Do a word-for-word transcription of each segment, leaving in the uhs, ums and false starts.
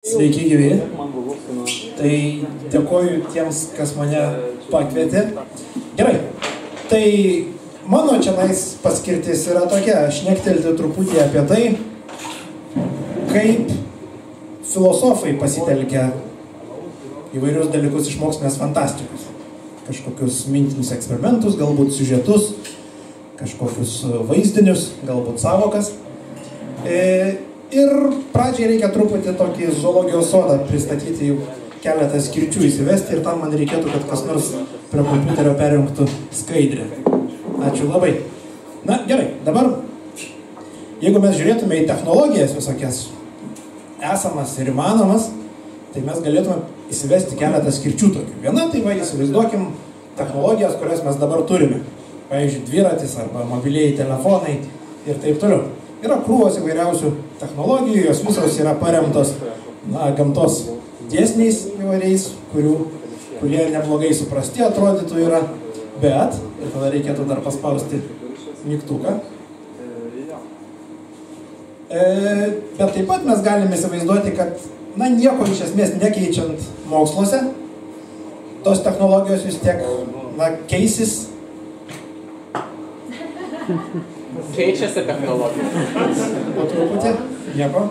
Sveiki gyvi. Tai dėkoju tiems, kas mane pakvietė. Gerai. Tai mano čianais paskirtis yra tokia, šnektelti truputį apie tai, kaip filosofai pasitelkia įvairius dalykus iš mokslinės fantastikos. Kažkokius mintinius eksperimentus, galbūt siužetus, kažkokius vaizdinius, galbūt savokas. E, ir pradžiai reikia truputį tokį zoologijos sodą pristatyti, jau keletą skirčių įsivesti ir tam man reikėtų, kad kas nors prie kompiuterio perjungtų skaidrę. Ačiū labai. Na, gerai, dabar, jeigu mes žiūrėtume į technologijas visokias, esamas ir įmanomas, tai mes galėtume įsivesti keletą skirčių tokių. Viena, tai va, įsivaizduokim technologijas, kurias mes dabar turime. Pavyzdžiui, dviratis arba mobilieji telefonai ir taip toliau. Yra krūvos įvairiausių technologijų, jos visos yra paremtos na, gamtos dėsniais įvairiais, kurių, kurie neblogai suprasti atrodytų yra, bet, ir tada reikėtų dar paspausti mygtuką. E, bet taip pat mes galime įsivaizduoti, kad na, nieko iš esmės nekeičiant moksluose, tos technologijos vis tiek na, keisis. Keičiasi technologijos. Po truputį, nieko.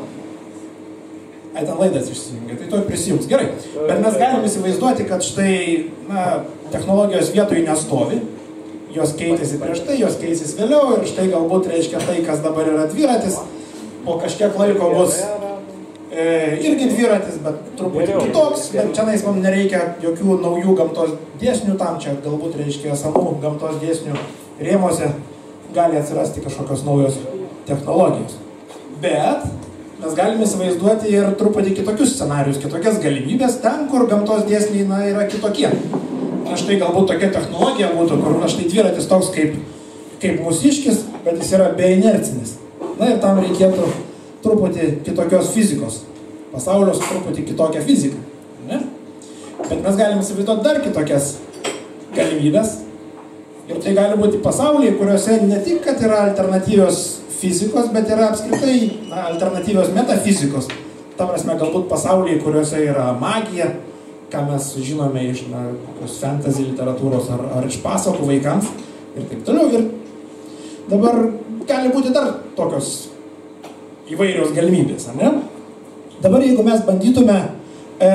Ai, ten laidas išsijungia, tai to prisijungs. Gerai, bet mes galime įsivaizduoti, kad štai na, technologijos vietoj nestovi, jos keitėsi prieš tai, jos keisis vėliau ir štai galbūt reiškia tai, kas dabar yra dviratis, po kažkiek laiko bus e, irgi dviratis, bet truputį kitoks, bet čianais mums nereikia jokių naujų gamtos dėsnių tam, čia galbūt reiškia esamų gamtos dėsnių rėmose gali atsirasti kažkokios naujos technologijos. Bet mes galime įsivaizduoti ir truputį kitokius scenarius, kitokias galimybės ten, kur gamtos dėsniai na, yra kitokie. Na štai galbūt tokia technologija būtų, kur na, štai dviratis toks kaip, kaip mūsiškis, bet jis yra beinercinis. Na ir tam reikėtų truputį kitokios fizikos. Pasaulio su truputį kitokią fiziką. Ne? Bet mes galime įsivaizduoti dar kitokias galimybės. Ir tai gali būti pasauliai, kuriuose ne tik, kad yra alternatyvios fizikos, bet yra apskritai na, alternatyvios metafizikos. Ta prasme, galbūt pasauliai, kuriuose yra magija, ką mes žinome iš na, fantasy literatūros ar, ar iš pasakų vaikams ir taip toliau. Ir dabar gali būti dar tokios įvairios galimybės, ar ne? Dabar jeigu mes bandytume e,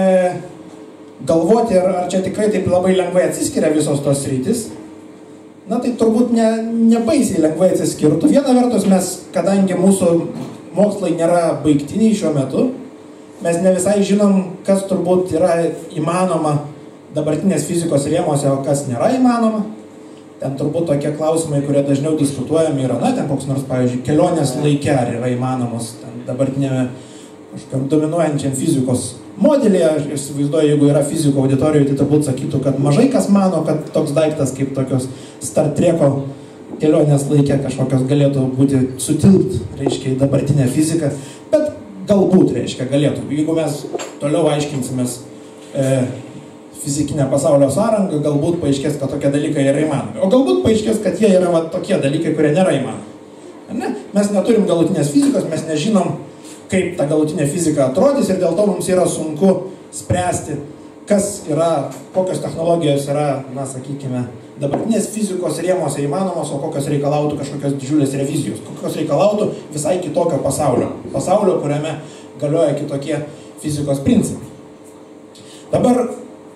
galvoti, ar, ar čia tikrai taip labai lengvai atsiskiria visos tos sritys, na tai turbūt ne, nebaisiai lengvai atsiskirtų. Viena vertus mes, kadangi mūsų mokslai nėra baigtiniai šiuo metu, mes ne visai žinom, kas turbūt yra įmanoma dabartinės fizikos rėmose, o kas nėra įmanoma. Ten turbūt tokie klausimai, kurie dažniau diskutuojami yra, na, ten koks nors, pavyzdžiui, kelionės laike ar yra įmanomos ten dabartinėme kažkokiam dominuojančiam fizikos modelėje. Aš įsivaizduoju, jeigu yra fiziko auditorijoje, tai turbūt sakytų, kad mažai kas mano, kad toks daiktas kaip tokios Star Treko kelionės laike kažkokios galėtų būti sutilpt, reiškia, į dabartinę fiziką, bet galbūt, reiškia, galėtų. Jeigu mes toliau aiškinsimės e, fizikinę pasaulio sąrangą, galbūt paaiškės, kad tokie dalykai yra įmanomi. O galbūt paaiškės, kad jie yra va, tokie dalykai, kurie nėra įmanomi. Ne? Mes neturim galutinės fizikos, mes nežinom, kaip ta galutinė fizika atrodys ir dėl to mums yra sunku spręsti, kas yra, kokios technologijos yra, na, sakykime, dabartinės fizikos rėmose įmanomos, o kokios reikalautų kažkokios didžiulės revizijos, kokios reikalautų visai kitokio pasaulio. Pasaulio, kuriame galioja kitokie fizikos principai. Dabar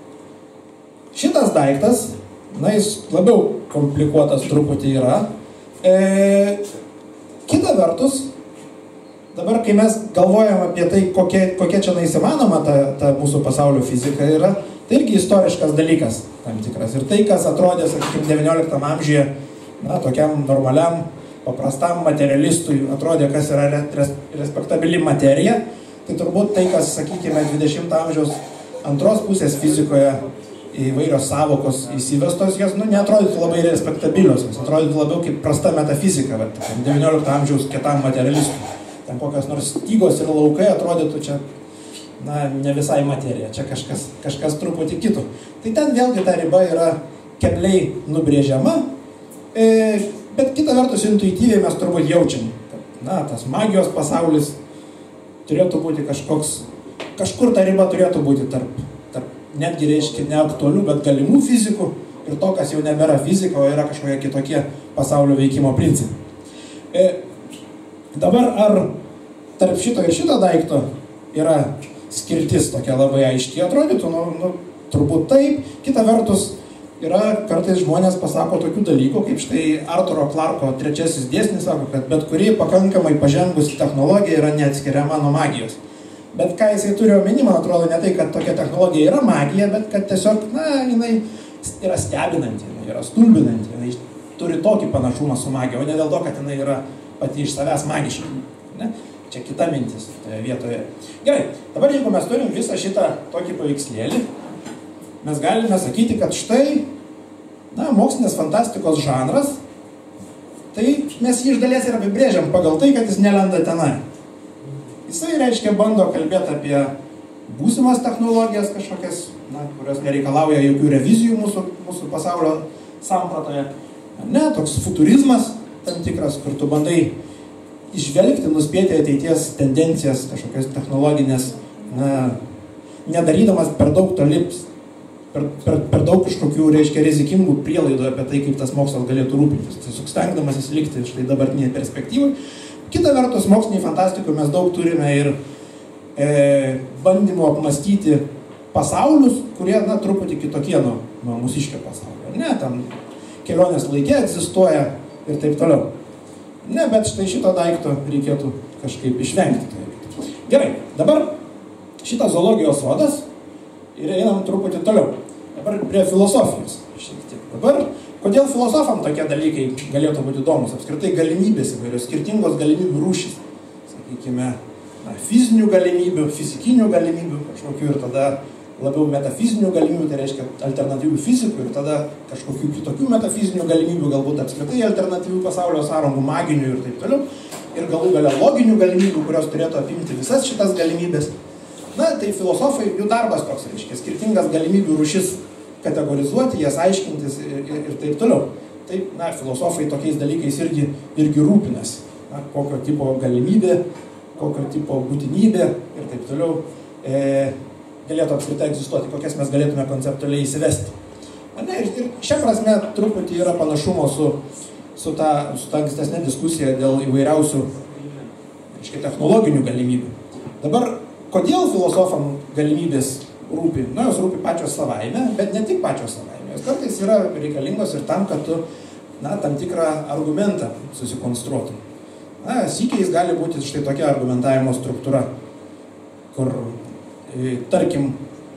šitas daiktas, na, jis labiau komplikuotas truputį yra. E, kita vertus, dabar, kai mes galvojam apie tai, kokia, kokia čia neįsimanoma ta, ta mūsų pasaulio fizika yra, tai irgi istoriškas dalykas tam tikras. Ir tai, kas atrodė, sakykime, devynioliktam amžiuje, na, tokiam normaliam, paprastam materialistui atrodė, kas yra respektabili materija, tai turbūt tai, kas, sakykime, dvidešimto amžiaus antros pusės fizikoje įvairios savokos įsivestos, jos, nu, neatrodytų labai respektabilios, jos atrodytų labiau kaip prasta metafizika, bet devyniolikto amžiaus kietam materialistui. Ten kokios nors stygos ir laukai atrodytų čia, na, ne visai materija, čia kažkas, kažkas truputį kito. Tai ten vėlgi ta riba yra kebliai nubrėžiama, e, bet kita vertus intuityviai mes turbūt jaučiam, kad, na, tas magijos pasaulis turėtų būti kažkoks kažkur ta riba turėtų būti tarp, tarp netgi reiškia neaktualių, bet galimų fizikų ir to, kas jau nebėra fizika, o yra kažkokie kitokie pasaulio veikimo principai. E, dabar ar tarp šito ir šito daikto yra skirtis tokia labai aiškiai atrodytų, nu, nu, turbūt taip. Kita vertus, yra kartais žmonės pasako tokių dalykų, kaip štai Arturo Clarko trečiasis dėsnis sako, kad bet kuri pakankamai pažengusi technologija yra neatskiriama nuo magijos. Bet ką jisai turi omeny, man atrodo, ne tai, kad tokia technologija yra magija, bet kad tiesiog, na, jinai yra stebinanti, jinai yra stulbinanti, jinai turi tokį panašumą su magija, o ne dėl to, kad jinai yra pati iš savęs magiška. Ne? Čia kita mintis toje vietoje. Gerai, dabar jeigu mes turim visą šitą tokį paveikslėlį, mes galime sakyti, kad štai, na, mokslinės fantastikos žanras, tai mes jį iš dalies ir apibrėžiam pagal tai, kad jis nelenda tenai. Jisai, reiškia, bando kalbėti apie būsimas technologijas kažkokias, na, kurios nereikalauja jokių revizijų mūsų, mūsų pasaulio sampratoje. Ne, toks futurizmas tam tikras, kur tu bandai išvelgti, nuspėti ateities tendencijas, kažkokias technologinės, na, nedarydamas per daug tolips, per, per, per daug kažkokių, reiškia, rizikingų prielaidų apie tai, kaip tas mokslas galėtų rūpintis. Tiesiog stengdamasis likti štai dabartinėje perspektyvoje. Kita vertus, moksliniai fantastikų mes daug turime ir e, bandymų apmastyti pasaulius, kurie, na, truputį kitokie nuo, nuo mūsiškio pasaulio. Ne, tam kelionės laike egzistuoja ir taip toliau. Ne, bet štai šito daikto reikėtų kažkaip išvengti. Gerai, dabar šitas zoologijos sodas ir einam truputį toliau. Dabar prie filosofijos. Šiek tiek. Dabar, kodėl filosofam tokie dalykai galėtų būti įdomus? Apskritai galimybės įvairios, skirtingos galimybių rūšys. Sakykime, na, fizinių galimybių, fizikinių galimybių kažkokių ir tada labiau metafizinių galimybių, tai reiškia alternatyvių fizikų ir tada kažkokių kitokių metafizinių galimybių, galbūt apskritai alternatyvių pasaulio sąrangų, maginių ir taip toliau. Ir galų galia loginių galimybių, kurios turėtų apimti visas šitas galimybės. Na, tai filosofai, jų darbas toks, reiškia, skirtingas galimybių rūšis kategorizuoti, jas aiškintis ir, ir, ir taip toliau. Taip, na, filosofai tokiais dalykais irgi, irgi rūpinasi. Na, kokio tipo galimybė, kokio tipo būtinybė ir taip toliau e, galėtų apskritai egzistuoti, kokias mes galėtume konceptualiai įsivesti. Na, ir, ir šia prasme truputį yra panašumo su, su ta, su ta ankstesnė diskusija dėl įvairiausių, reiškia, technologinių galimybių. Dabar, kodėl filosofam galimybės rūpi? Na, jos rūpi pačios savaime, bet ne tik pačios savaime. Jos kartais yra reikalingos ir tam, kad tu, na, tam tikrą argumentą susikonstruotum. Na, sykiais gali būti štai tokia argumentavimo struktūra, kur, e, tarkim,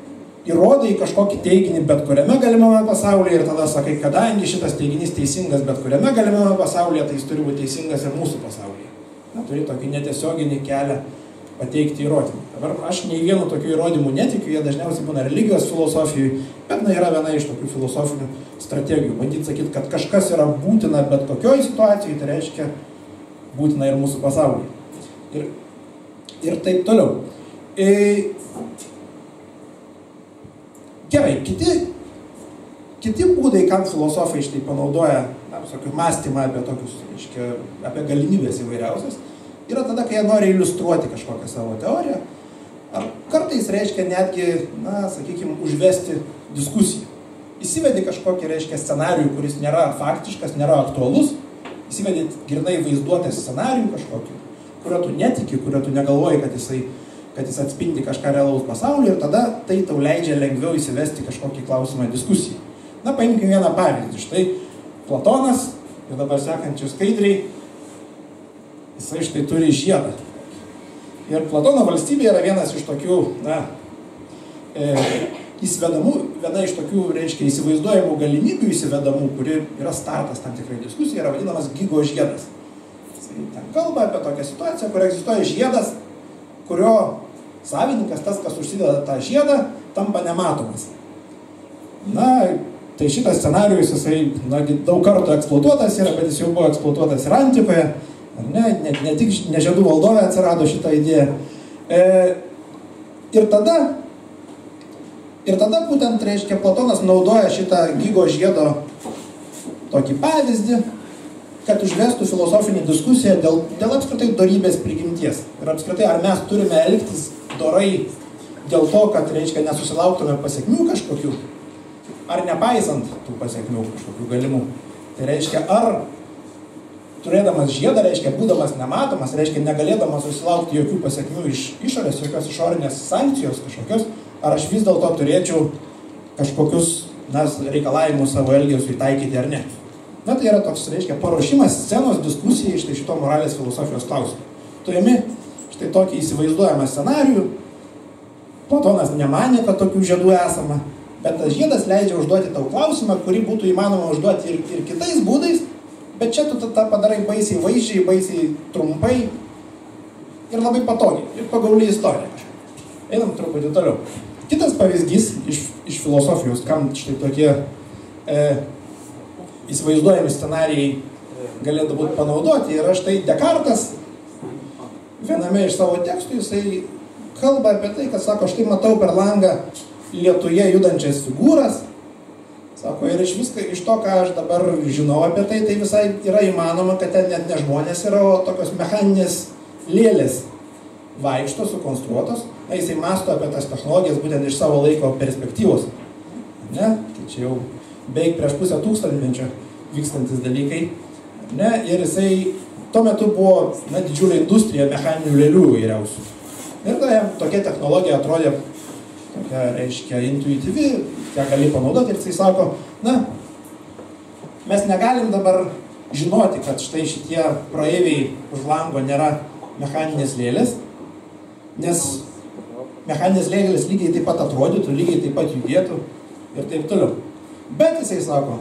įrodai kažkokį teiginį bet kuriame galimame pasaulyje ir tada sakai, kadangi šitas teiginys teisingas bet kuriame galimame pasaulyje, tai jis turi būti teisingas ir mūsų pasaulyje. Na, turi tokį netiesioginį kelią pateikti įrodymą. Dabar aš nei vienu tokių įrodymų netikiu, jie dažniausiai būna religijos filosofijai, bet na, yra viena iš tokių filosofinių strategijų. Bandyti sakyti, kad kažkas yra būtina bet kokioj situacijai, tai reiškia būtina ir mūsų pasaulyje. Ir, ir taip toliau. E, gerai, kiti, kiti būdai, kam filosofai štai panaudoja, na, visokių mąstymą apie tokius, reiškia, apie galimybės įvairiausias, yra tada, kai jie nori iliustruoti kažkokią savo teoriją, ar kartais reiškia netgi, na, sakykime, užvesti diskusiją. Įsivedi kažkokį, reiškia, scenarijų, kuris nėra faktiškas, nėra aktualus, įsivedi grynai vaizduotės scenarijų kažkokį, kurio tu netiki, kurio tu negalvoji, kad jisai, kad jis atspindi kažką realaus pasaulio ir tada tai tau leidžia lengviau įsivesti kažkokį klausimą diskusiją. Na, paimkime vieną pavyzdį. Štai Platonas, ir dabar sekančius skaidriai, jisai štai turi žiedą. Ir Platono valstybė yra vienas iš tokių, na, e, įsivedamų, viena iš tokių, reiškia, įsivaizduojamų galimybių įsivedamų, kuri yra startas tam tikrai diskusija, yra vadinamas Gigo žiedas. Jisai ten kalba apie tokią situaciją, kur egzistuoja žiedas, kurio savininkas, tas, kas užsideda tą žiedą, tampa nematomas. Na, tai šitas scenarijus, jisai, na, daug kartų eksploatuotas yra, bet jis jau buvo eksploatuotas ir antikoje. Ne, ne, ne tik nežiedų valdovė atsirado šitą idėją. E, ir tada, ir tada būtent, reiškia, Platonas naudoja šitą Gigo žiedo tokį pavyzdį, kad užvestų filosofinį diskusiją dėl, dėl apskritai dorybės prigimties. Ir apskritai, ar mes turime elgtis dorai dėl to, kad, reiškia, nesusilauktume pasiekmių kažkokių, ar nepaisant tų pasiekmių kažkokių galimų. Tai reiškia, ar turėdamas žiedą, reiškia, būdamas nematomas, reiškia, negalėdamas susilaukti jokių pasiekmių iš išorės, jokios išorinės sankcijos kažkokios, ar aš vis dėlto turėčiau kažkokius nas, reikalavimus savo elgesiui taikyti ar ne. Na, tai yra toks, reiškia, paruošimas scenos diskusijai štai šito moralės filosofijos klausimų. Turime štai tokį įsivaizduojamą scenarijų. Platonas nemanė, kad tokių žiedų esama, bet tas žiedas leidžia užduoti tau klausimą, kurį būtų įmanoma užduoti ir, ir kitais būdais, bet čia tu tą padarai baisiai vaizdžiai, baisiai trumpai ir labai patogiai, ir pagauli istoriją. Einam truputį toliau. Kitas pavyzdys iš, iš filosofijos, kam štai tokie e, įsivaizduojami scenarijai galėtų būti panaudoti, yra štai Dekartas, viename iš savo tekstų jisai kalba apie tai, kad sako, štai matau per langą lietuje judančias figūras, sako, ir iš viską, iš to, ką aš dabar žinau apie tai, tai visai yra įmanoma, kad ten net ne žmonės yra, o tokios mechaninės lėlės vaikšto, sukonstruotos. Na, jisai masto apie tas technologijas būtent iš savo laiko perspektyvos. Ne? Tai čia jau beveik prieš pusę tūkstantmečio vykstantis dalykai. Ne? Ir jisai tuo metu buvo na, didžiulė industrija mechaninių lėlių įvairiausių. Ir ta jam tokia technologija atrodė tokia, reiškia, intuityvi, ją gali panaudoti ir jisai sako, na, mes negalim dabar žinoti, kad štai šitie praeiviai už lango nėra mechaninės lėlės, nes mechaninės lėlės lygiai taip pat atrodytų, lygiai taip pat judėtų ir taip toliau. Bet jisai sako,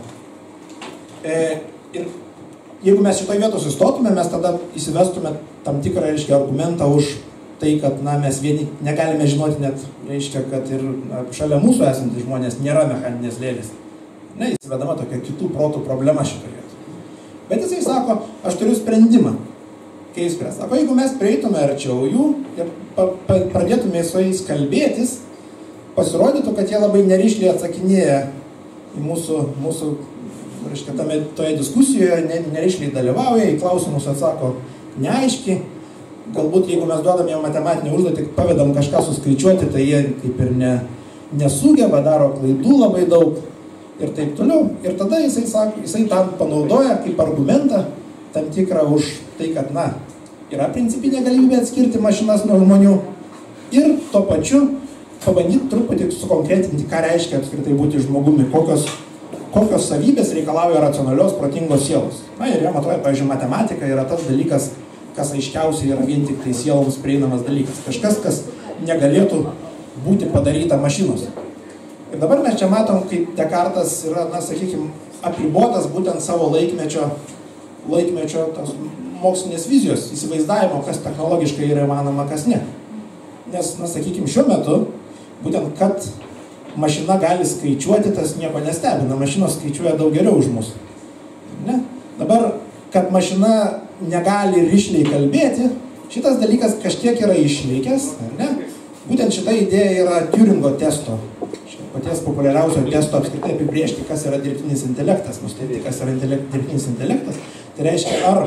e, ir jeigu mes šitoj vietos sustotume, mes tada įsivestume tam tikrą, reiškia, argumentą už tai, kad na, mes vieni negalime žinoti net, reiškia, kad ir na, šalia mūsų esantys žmonės nėra mechaninės lėlės. Ne, įsivedama tokia kitų protų problema šitoje vietoje. Bet jisai sako, aš turiu sprendimą. Kai jis spręs. Sako, jeigu mes prieitume arčiau jų ir pa, pa, pradėtume su jais kalbėtis, pasirodytų, kad jie labai nerišliai atsakinėja į mūsų, mūsų reiškia, tame, toje diskusijoje, ne, nerišliai dalyvauja, į klausimus atsako neaiškiai. Galbūt, jeigu mes duodam jau matematinį užduotį, pavedam kažką suskaičiuoti, tai jie kaip ir ne, nesugeba, daro klaidų labai daug ir taip toliau. Ir tada jisai, sako, jisai tam panaudoja kaip argumentą tam tikrą už tai, kad, na, yra principinė galimybė atskirti mašinas nuo žmonių ir tuo pačiu pabandyti truputį sukonkretinti, ką reiškia apskritai būti žmogumi, kokios, kokios savybės reikalauja racionalios, protingos sielos. Na ir jam atrodo, pavyzdžiui, matematika yra tas dalykas, kas aiškiausiai yra vien tik tai sieloms prieinamas dalykas. Kažkas, kas negalėtų būti padaryta mašinos. Ir dabar mes čia matom, kaip Dekartas yra, na, sakykime, apribotas būtent savo laikmečio, laikmečio tos mokslinės vizijos, įsivaizdavimo, kas technologiškai yra įmanoma, kas ne. Nes, na, sakykime, šiuo metu, būtent, kad mašina gali skaičiuoti, tas nieko nestebina. Mašinos skaičiuoja daug geriau už mus. Ne? Dabar, kad mašina negali rišliai kalbėti, šitas dalykas kažkiek yra išlikęs, ar ne? Būtent šita idėja yra Turingo testo, paties populiariausio testo apskritai apibrėžti, kas yra dirbtinis intelektas, nustatyti, kas yra intelekt, dirbtinis intelektas. Tai reiškia, ar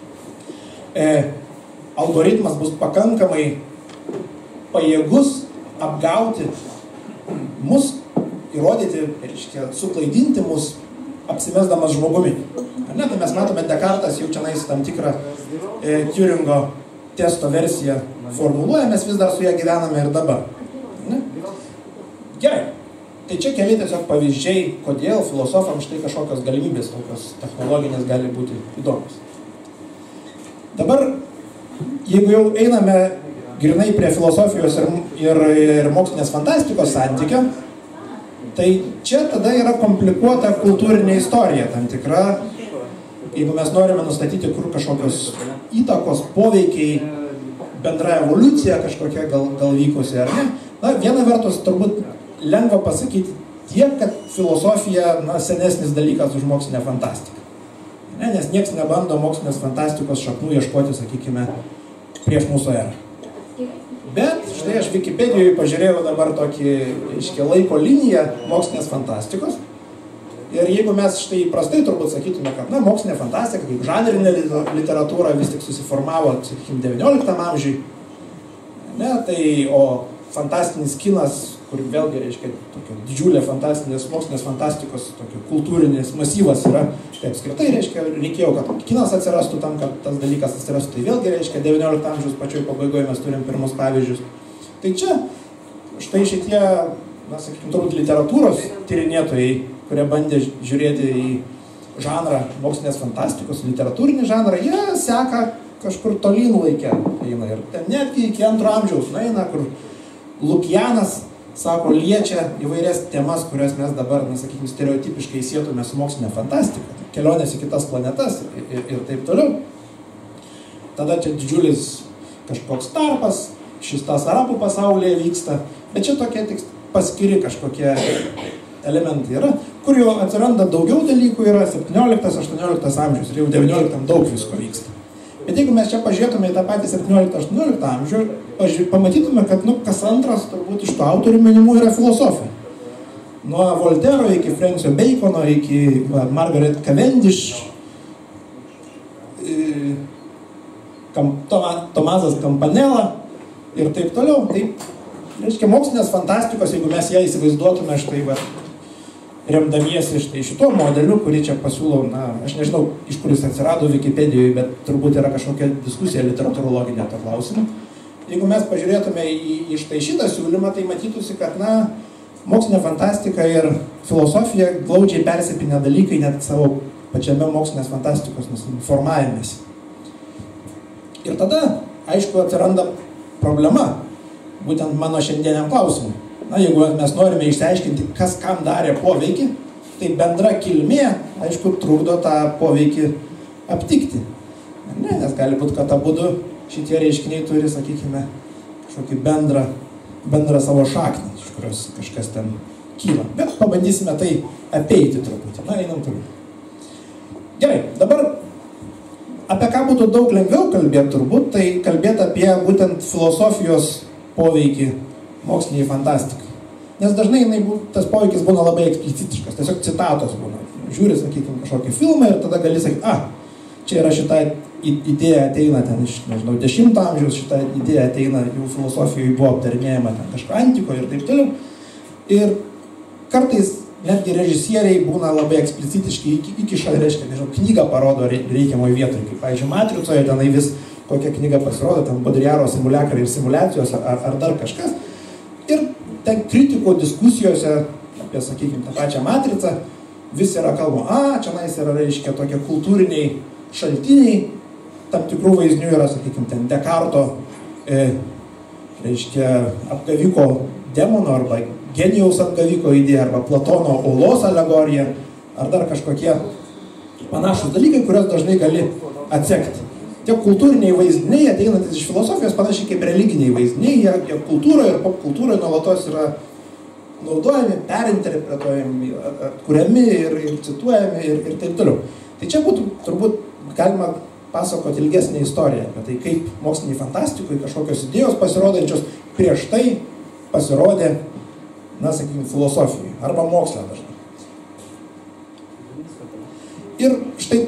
e, algoritmas bus pakankamai pajėgus apgauti mus, įrodyti, reiškia, suklaidinti mus, apsimesdamas žmogumi. Ar ne? Tai mes matome, Dekartas jau čia nais tam tikrą e, Turingo testo versiją formuluoja, mes vis dar su ją gyvename ir dabar. Ne? Gerai. Tai čia keli tiesiog pavyzdžiai, kodėl filosofams štai kažkokios galimybės, tokios technologinės gali būti įdomios. Dabar, jeigu jau einame grinai prie filosofijos ir, ir, ir mokslinės fantastikos santykio, tai čia tada yra komplikuota kultūrinė istorija tam tikra. Jeigu mes norime nustatyti, kur kažkokios įtakos, poveikiai, bendra evoliucija kažkokia gal, gal vykusi ar ne. Na, viena vertus turbūt lengva pasakyti tiek, kad filosofija, na, senesnis dalykas už mokslinę fantastiką. Ne, nes nieks nebando mokslinės fantastikos šaknų ieškoti, sakykime, prieš mūsų erą. Bet štai aš Wikipedijoje pažiūrėjau dabar tokį, reiškia, laiko liniją mokslinės fantastikos. Ir jeigu mes štai įprastai turbūt sakytume, kad, na, mokslinė fantastika, kaip žanrinė literatūra vis tik susiformavo, sakykime, devynioliktam amžiui, ne, tai, o fantastinis kinas, kur vėlgi, reiškia, tokia didžiulė fantastinės, mokslinės fantastikos, tokia kultūrinis masyvas yra. Tai apskritai, reiškia, reikėjo, kad kinas atsirastų tam, kad tas dalykas atsirastų. Tai vėlgi, reiškia, devyniolikto amžiaus pačioj pabaigoje mes turim pirmus pavyzdžius. Tai čia, štai šitie, na, sakykime, turbūt literatūros tyrinėtojai, kurie bandė žiūrėti į žanrą mokslinės fantastikos, literatūrinį žanrą, jie seka kažkur tolyn laikę eina. Ir ten netgi iki antro amžiaus nueina, kur Lukianas, sako, liečia įvairias temas, kurias mes dabar, na, sakykime, stereotipiškai sietume su mokslinė fantastika, kelionės į kitas planetas ir, ir, ir taip toliau. Tada čia didžiulis kažkoks tarpas, šis tas arabų pasaulyje vyksta, bet čia tokie tik paskiri kažkokie elementai yra, kur jau atsiranda daugiau dalykų, yra septynioliktas aštuonioliktas amžius ir jau devynioliktam daug visko vyksta. Bet jeigu mes čia pažiūrėtume į tą patį septynioliktą aštuonioliktą amžių, pamatytume, kad, nu, kas antras turbūt iš tų autorių minimų yra filosofija. Nuo Voltero iki Francio Bacono, iki va, Margaret Cavendish, e, kam, Toma, Tomazas Campanella ir taip toliau. Tai, reiškia, mokslinės fantastikos, jeigu mes ją įsivaizduotume štai, va, remdamiesi štai šituo modeliu, kurį čia pasiūlau, na, aš nežinau, iš kuris atsirado Wikipedijoje, bet turbūt yra kažkokia diskusija literatūrologinė to klausimu. Jeigu mes pažiūrėtume į, į štai šitą siūlymą, tai matytųsi, kad, na, mokslinė fantastika ir filosofija glaudžiai persipinę dalykai net savo pačiame mokslinės fantastikos formavimėsi. Ir tada, aišku, atsiranda problema, būtent mano šiandieniam klausimui. Na, jeigu mes norime išsiaiškinti, kas kam darė poveikį, tai bendra kilmė, aišku, trukdo tą poveikį aptikti. Ne, nes gali būti, kad abudu šitie reiškiniai turi, sakykime, kažkokį bendrą, bendrą savo šaknį, iš kurios kažkas ten kyla. Bet pabandysime tai apeiti truputį. Na, einam toliau. Gerai, dabar apie ką būtų daug lengviau kalbėti turbūt, tai kalbėti apie būtent filosofijos poveikį moksliniai fantastikai. Nes dažnai jinai, tas poveikis būna labai eksplicitiškas, tiesiog citatos būna. Žiūri, sakykime, kažkokį filmą ir tada gali sakyti, ah, čia yra šita idėja ateina ten iš, nežinau, dešimto amžiaus, šita idėja ateina, jų filosofijoje buvo aptarinėjama ten kažko antiko ir taip toliau. Ir kartais netgi režisieriai būna labai eksplicitiški, iki, iki šal, reiškia, nežinau, knygą parodo reikiamoje vietoje, kaip, pavyzdžiui, Matricoje tenai vis kokia knyga pasirodo, ten Baudrilaro simuliakrai ir simuliacijos ar, ar dar kažkas. Ir ten kritiko diskusijose apie, sakykime, tą pačią Matricą vis yra kalbama, a, čia nais yra, reiškia, tokie kultūriniai šaltiniai, tam tikrų vaizdinių yra, sakykime, ten Dekarto, e, reiškia, apgaviko demono arba genijaus apgaviko idėja, arba Platono olos alegorija, ar dar kažkokie panašus dalykai, kurios dažnai gali atsekti. Tie kultūriniai vaizdiniai, ateinantis iš filosofijos, panašiai kaip religiniai vaizdiniai, jie, jie kultūroje ir popkultūroje nuolatos yra naudojami, perinterpretuojami, atkuriami ir, ir cituojami ir, ir taip toliau. Tai čia būtų turbūt galima pasakoti ilgesnį istoriją apie tai, kaip moksliniai fantastikui kažkokios idėjos pasirodančios prieš tai pasirodė, na, sakykime, filosofijai arba moksle dažnai. Ir štai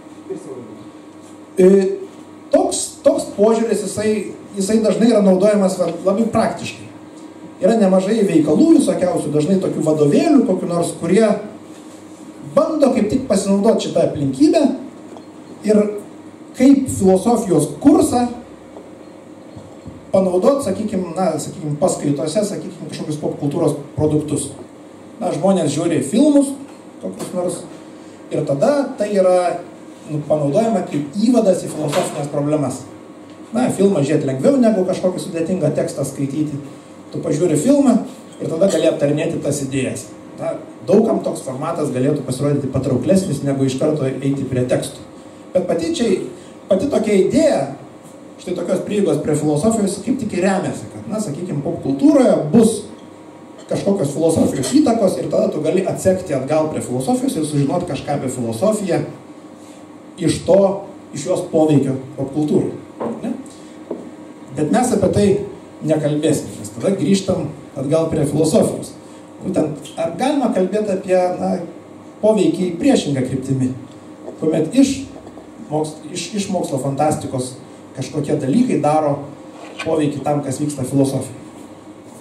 e, toks, toks požiūris, jisai, jisai dažnai yra naudojamas labai praktiškai. Yra nemažai veikalų visokiausių, dažnai tokių vadovėlių, kokių nors, kurie bando kaip tik pasinaudoti šitą aplinkybę ir kaip filosofijos kursą panaudoti, sakykime, na, sakykime, paskaitose, sakykime, kažkokius popkultūros produktus. Na, žmonės žiūri filmus, kokius nors, ir tada tai yra nu, panaudojama kaip įvadas į filosofinės problemas. Na, filmą žiūrėti lengviau negu kažkokį sudėtingą tekstą skaityti. Tu pažiūri filmą ir tada gali aptarinėti tas idėjas. Na, daugam toks formatas galėtų pasirodyti patrauklesnis, negu iš karto eiti prie tekstų. Bet pati, čia, pati tokia idėja, štai tokios prieigos prie filosofijos, kaip tik ir remiasi, kad, na, sakykime, popkultūroje bus kažkokios filosofijos įtakos ir tada tu gali atsekti atgal prie filosofijos ir sužinoti kažką apie filosofiją iš to, iš jos poveikio popkultūrai. Ne? Bet mes apie tai nekalbėsime, nes tada grįžtam atgal prie filosofijos. Būtent, ar galima kalbėti apie, na, poveikį priešingą kryptimi, kuomet iš, moks, iš, iš mokslo fantastikos kažkokie dalykai daro poveikį tam, kas vyksta filosofijoje.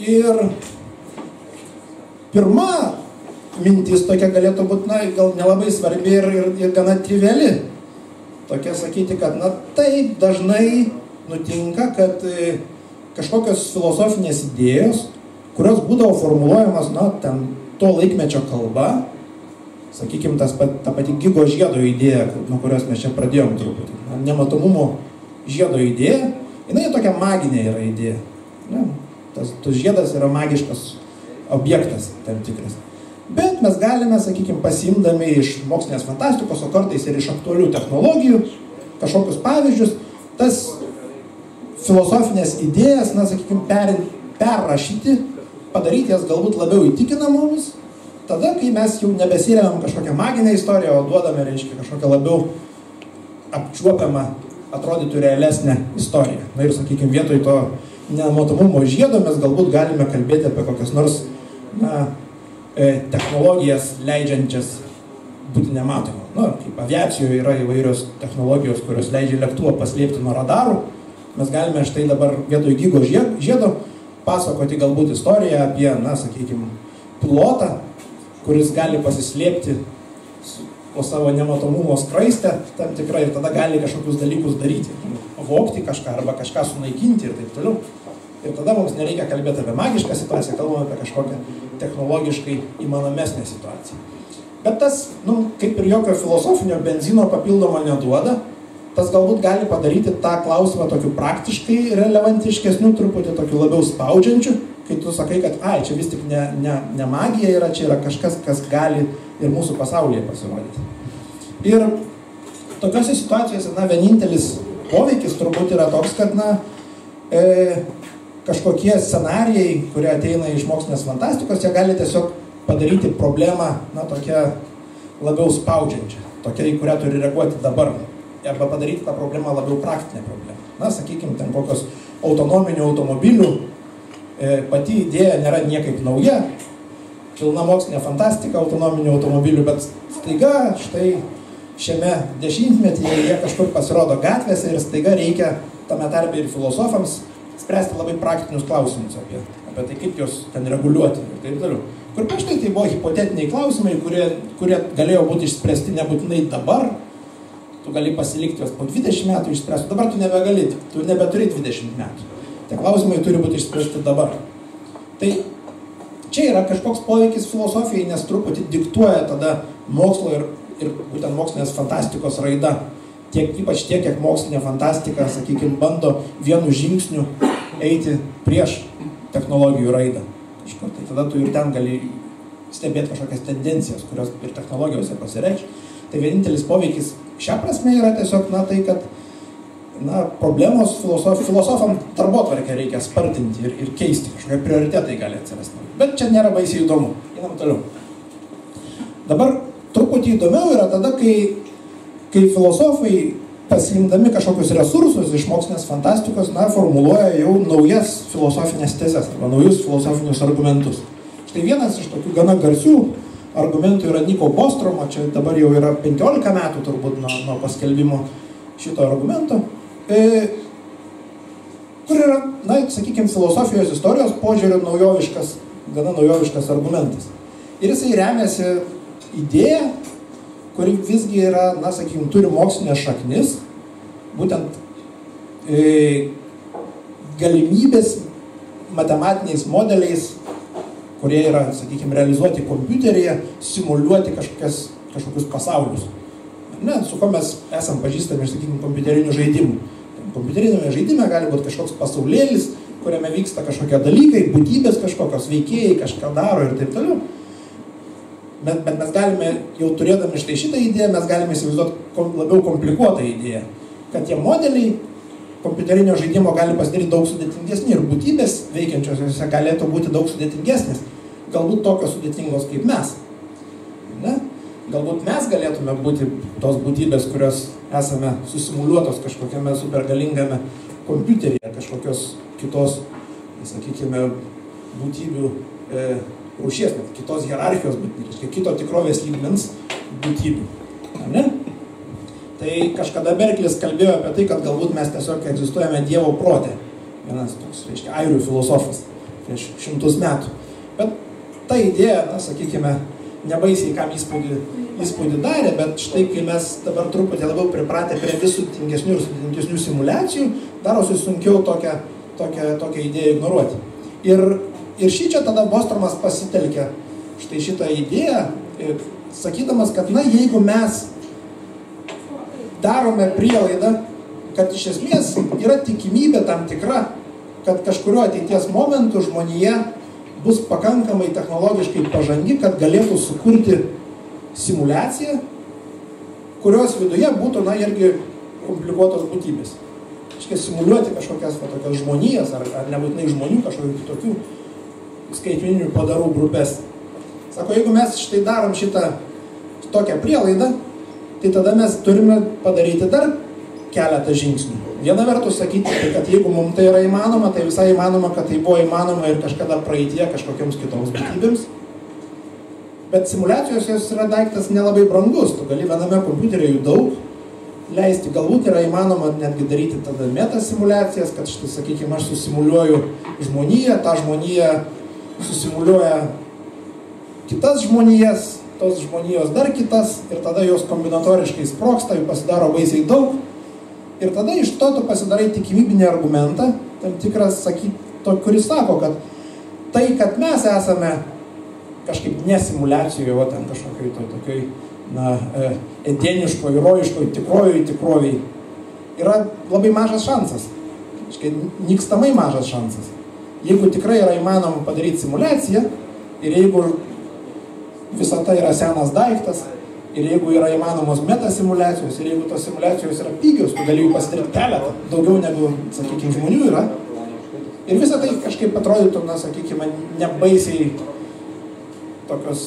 Ir pirma mintis tokia galėtų būti, na, gal nelabai svarbi ir, ir, ir gana triviali. Tokia sakyti, kad, na, taip dažnai nutinka, kad e, kažkokios filosofinės idėjos, kurios būdavo formuluojamas, na, ten to laikmečio kalba, sakykime, tas, ta pati Gigo žiedo idėja, nuo kurios mes čia pradėjom truputį, na, nematomumo žiedo idėja, jinai tokia maginė yra idėja. Ne? Tas, tas žiedas yra magiškas objektas tam tikras. Bet mes galime, sakykime, pasimdami iš mokslinės fantastikos, o kartais ir iš aktualių technologijų, kažkokius pavyzdžius, tas filosofinės idėjas, na, sakykime, per, perrašyti, padaryti jas galbūt labiau įtikinamomis, tada, kai mes jau nebesiremiam kažkokią maginę istoriją, o duodame, reiškia, kažkokią labiau apčiuopiamą, atrodytų realesnę istoriją. Na ir, sakykime, vietoj to nematomumo žiedo mes galbūt galime kalbėti apie kokias nors, na, technologijas leidžiančias būti nematomą. Na, kaip aviacijoje yra įvairios technologijos, kurios leidžia lėktuvą paslėpti nuo radarų. Mes galime štai dabar vietoj Gigo žiedo pasakoti galbūt istoriją apie, na, sakykime, pilotą, kuris gali pasislėpti po savo nematomumo skraistę tam tikrai ir tada gali kažkokius dalykus daryti. Vogti kažką arba kažką sunaikinti ir taip toliau. Ir tada mums nereikia kalbėti apie magišką situaciją, kalbame apie kažkokią technologiškai įmanomesnę situaciją. Bet tas, nu, kaip ir jokio filosofinio benzino papildomo neduoda, tas galbūt gali padaryti tą klausimą tokiu praktiškai relevantiškesniu, truputį tokiu labiau spaudžiančiu, kai tu sakai, kad ai, čia vis tik ne, ne, ne magija yra, čia yra kažkas, kas gali ir mūsų pasaulyje pasirodyti. Ir tokiose situacijose, na, vienintelis poveikis turbūt yra toks, kad, na, e, kažkokie scenarijai, kurie ateina iš mokslinės fantastikos, jie gali tiesiog padaryti problemą, na, tokia labiau spaudžiančią, tokia, į kurią turi reaguoti dabar, arba padaryti tą problemą labiau praktinę problemą. Na, sakykime, ten kokios autonominių automobilių, e, pati idėja nėra niekaip nauja, pilna mokslinė fantastika autonominių automobilių, bet staiga štai šiame dešimtmetyje jie kažkur pasirodo gatvėse ir staiga reikia tame tarpe ir filosofams spręsti labai praktinius klausimus apie, apie tai, kaip juos ten reguliuoti ir taip toliau. Kur prieš tai tai buvo hipotetiniai klausimai, kurie, kurie galėjo būti išspręsti nebūtinai dabar, tu gali pasilikti juos po dvidešimt metų išspręsti, dabar tu nebegali, tu nebeturi dvidešimt metų. Tie klausimai turi būti išspręsti dabar. Tai čia yra kažkoks poveikis filosofijai, nes truputį diktuoja tada mokslo ir, ir būtent mokslinės fantastikos raida. Tiek, ypač tiek, kiek mokslinė fantastika, sakykime, bando vienu žingsniu eiti prieš technologijų raidą. Kažkur, tai tada tu ir ten gali stebėti kažkokias tendencijas, kurios ir technologijose pasireikš. Tai vienintelis poveikis šią prasme yra tiesiog, na, tai, kad, na, problemos filosof, filosofam darbotvarkę reikia spartinti ir, ir keisti, kažkokie prioritetai gali atsirasti. Bet čia nėra baisiai įdomu. Einam toliau. Dabar truputį įdomiau yra tada, kai kai filosofai, pasiimdami kažkokius resursus iš mokslinės fantastikos, na, formuluoja jau naujas filosofinės tezes arba naujus filosofinius argumentus. Štai vienas iš tokių gana garsių argumentų yra Niko Bostromo, čia dabar jau yra penkiolika metų turbūt nuo, nuo paskelbimo šito argumento, e, kur yra, na, sakykime, filosofijos istorijos požiūrio naujoviškas, gana naujoviškas argumentas. Ir jisai remiasi idėją, kuri visgi yra, na, sakykime, turi mokslinės šaknis, būtent e, galimybės matematiniais modeliais, kurie yra, sakykime, realizuoti kompiuteryje, simuliuoti kažkokias, kažkokius pasaulius. Ne, su ko mes esam pažįstami, sakykime, kompiuterinių žaidimų. Kompiuterinėme žaidime gali būti kažkoks pasaulėlis, kuriame vyksta kažkokie dalykai, būtybės kažkokios, veikėjai kažką daro ir taip toliau. Bet, bet mes galime, jau turėdami štai šitą idėją, mes galime įsivaizduoti kom, labiau komplikuotą idėją, kad tie modeliai kompiuterinio žaidimo gali pasidaryti daug sudėtingesni ir būtybės veikiančios jose galėtų būti daug sudėtingesnės, galbūt tokios sudėtingos kaip mes. Ne? Galbūt mes galėtume būti tos būtybės, kurios esame susimuliuotos kažkokiame supergalingame kompiuteryje, kažkokios kitos, sakykime, būtybių e, rūšies, kitos hierarchijos, bet kito tikrovės lygmens būtybių. Ne? Tai kažkada Berklis kalbėjo apie tai, kad galbūt mes tiesiog egzistuojame Dievo prote. Vienas toks, reiškia, airių filosofas. prieš šimtus metų. Bet ta idėja, na, sakykime, nebaisiai kam įspūdį, įspūdį darė, bet štai kai mes dabar truputį labiau pripratę prie vis sudėtingesnių ir sudėtingesnių simulacijų, darosi sunkiau tokią, tokią, tokią idėją ignoruoti. Ir, ir šį čia tada Bostromas pasitelkė štai šitą idėją, sakydamas, kad na, jeigu mes darome prielaidą, kad iš esmės yra tikimybė tam tikra, kad kažkurio ateities momentu žmonija bus pakankamai technologiškai pažangi, kad galėtų sukurti simuliaciją, kurios viduje būtų, na, irgi komplikuotos būtybės. Iškia, simuliuoti kažkokias va, tokias žmonijas, ar, ar nebūtinai žmonių, kažkokių kitokių skaitmeninių padarų grupės. Sako, jeigu mes štai darom šitą tokią prielaidą, tai tada mes turime padaryti dar keletą žingsnių. Viena vertus sakyti, kad jeigu mums tai yra įmanoma, tai visai įmanoma, kad tai buvo įmanoma ir kažkada praeitie kažkokiams kitoms būtybėms. Bet simuliacijos jos yra daiktas nelabai brangus. Tu gali viename kompiuteryje jų daug leisti. Galbūt yra įmanoma netgi daryti tada meta simuliacijas, kad štai, sakykime, aš susimuliuoju žmoniją, tą žmoniją susimuliuoja kitas žmonijas, tos žmonijos dar kitas ir tada jos kombinatoriškai sprogsta, jų pasidaro baisiai daug. Ir tada iš to tu pasidarai tikimybinį argumentą, tam tikras, sakyt, to, kuris sako, kad tai, kad mes esame kažkaip nesimuliacijoje, o ten kažkokioj to, tokioj, na, edeniškoj, rojiškoj, tikrojoj tikroviai, yra labai mažas šansas. Nykstamai mažas šansas. Jeigu tikrai yra įmanoma padaryti simuliaciją ir jeigu visata yra senas daiktas, ir jeigu yra įmanomos metasimuliacijos, ir jeigu tos simuliacijos yra pigios, tu gali jų pasidaryti keletą, daugiau negu, sakykime, žmonių yra. Ir visą tai kažkaip atrodytų, na, sakykime, nebaisiai tokios,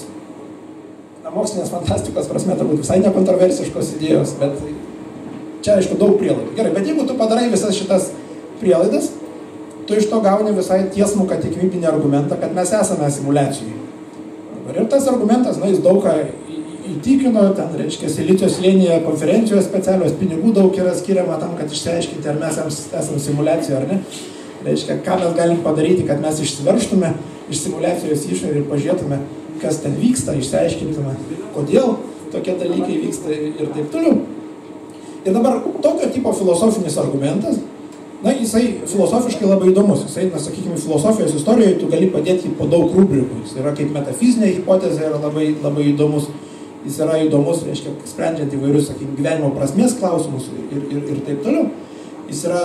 na, mokslinės fantastikos prasme, turbūt visai nekontroversiškos idėjos, bet čia, aišku, daug prielaidų. Gerai, bet jeigu tu padarai visas šitas prielaidas, tu iš to gauni visai tiesmuką tikimybinį argumentą, kad mes esame simuliacijai. Ir tas argumentas, na, jis daug ką įtikino, ten, reiškia, Silicio slėnyje konferencijos specialios, pinigų daug yra skiriama tam, kad išsiaiškinti, ar mes esame simuliacijoje ar ne. Reiškia, ką mes galim padaryti, kad mes išsiverštume iš simuliacijos išorę ir pažiūrėtume, kas ten vyksta, išsiaiškintume, kodėl tokie dalykai vyksta ir taip toliau. Ir dabar tokio tipo filosofinis argumentas, na, jisai filosofiškai labai įdomus. Jisai, na, sakykime, filosofijos istorijoje tu gali padėti po daug rubrikų. Jis yra kaip metafizinė hipotezė, yra labai, labai įdomus. Jis yra įdomus, reiškia, sprendžiant įvairius, sakykime, gyvenimo prasmės klausimus ir, ir, ir taip toliau. Jis yra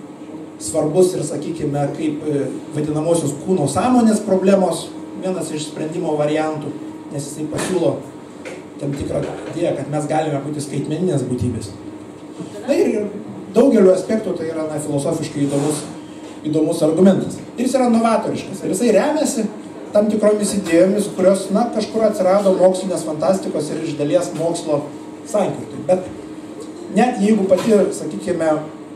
svarbus ir, sakykime, kaip vadinamosios kūno sąmonės problemos, vienas iš sprendimo variantų, nes jisai pasiūlo tam tikrą idėją, kad mes galime būti skaitmeninės būtybės. Na ir daugeliu aspektų tai yra, na, filosofiškai įdomus, įdomus argumentas. Ir jis yra novatoriškas. Ir jisai remiasi tam tikromis idėjomis, kurios, na, kažkur atsirado mokslinės fantastikos ir iš dalies mokslo sankirtui. Bet net jeigu pati, sakykime,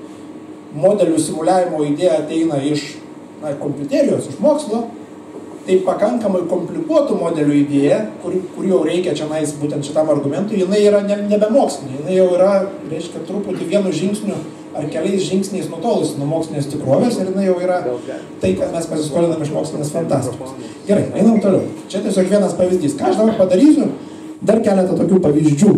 modelių simuliavimo idėja ateina iš, na, kompiuterijos, iš mokslo, tai pakankamai komplikuotų modelių idėja, kur, kur jau reikia čia nais būtent šitam argumentui, jinai yra ne, nebe mokslinė, jinai jau yra, reiškia, truputį vienu žingsniu ar keliais žingsniais nutolusi nuo mokslinės tikrovės ir jinai jau yra tai, kad mes pasiskoliname iš mokslinės fantastikos. Gerai, einam toliau. Čia tiesiog vienas pavyzdys. Ką aš dabar padarysiu, dar keletą tokių pavyzdžių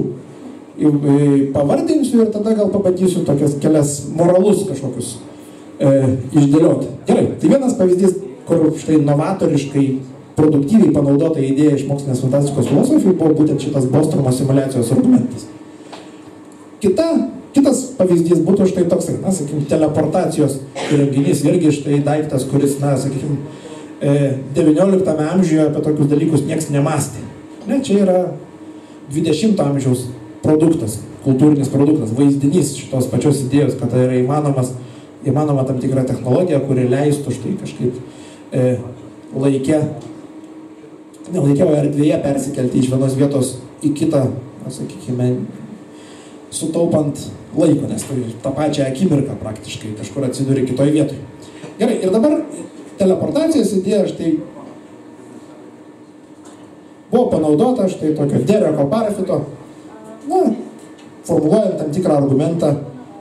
pavardinsiu ir tada gal pabandysiu tokias kelias moralus kažkokius e, išdėlioti. Gerai, tai vienas pavyzdys, kur štai novatoriškai, produktyviai panaudota idėja iš mokslinės fantastikos filosofijų buvo būtent šitas Bostromo simuliacijos argumentas. Kita, kitas pavyzdys būtų štai toks, na, sakykime, teleportacijos įrenginys, irgi štai daiktas, kuris, na, sakykime, devynioliktame amžiuje apie tokius dalykus nieks nemastė. Ne, čia yra dvidešimto amžiaus produktas, kultūrinis produktas, vaizdinys šitos pačios idėjos, kad tai yra įmanomas, įmanoma tam tikra technologija, kuri leistų štai kažkaip e, laikė, ne laikė, o erdvėje persikelti iš vienos vietos į kitą, na, sakykime, sutaupant laiko, nes tai tą pačią akimirką praktiškai kažkur atsiduri kitoj vietoj. Gerai, ir dabar teleportacijos idėja štai buvo panaudota štai tokio Dereko Parfito, na, formuluojant tam tikrą argumentą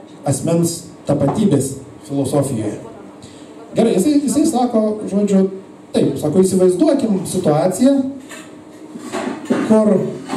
asmens tapatybės filosofijoje. Gerai, jisai, jisai sako, žodžiu, Taip, sako, įsivaizduokim situaciją, kur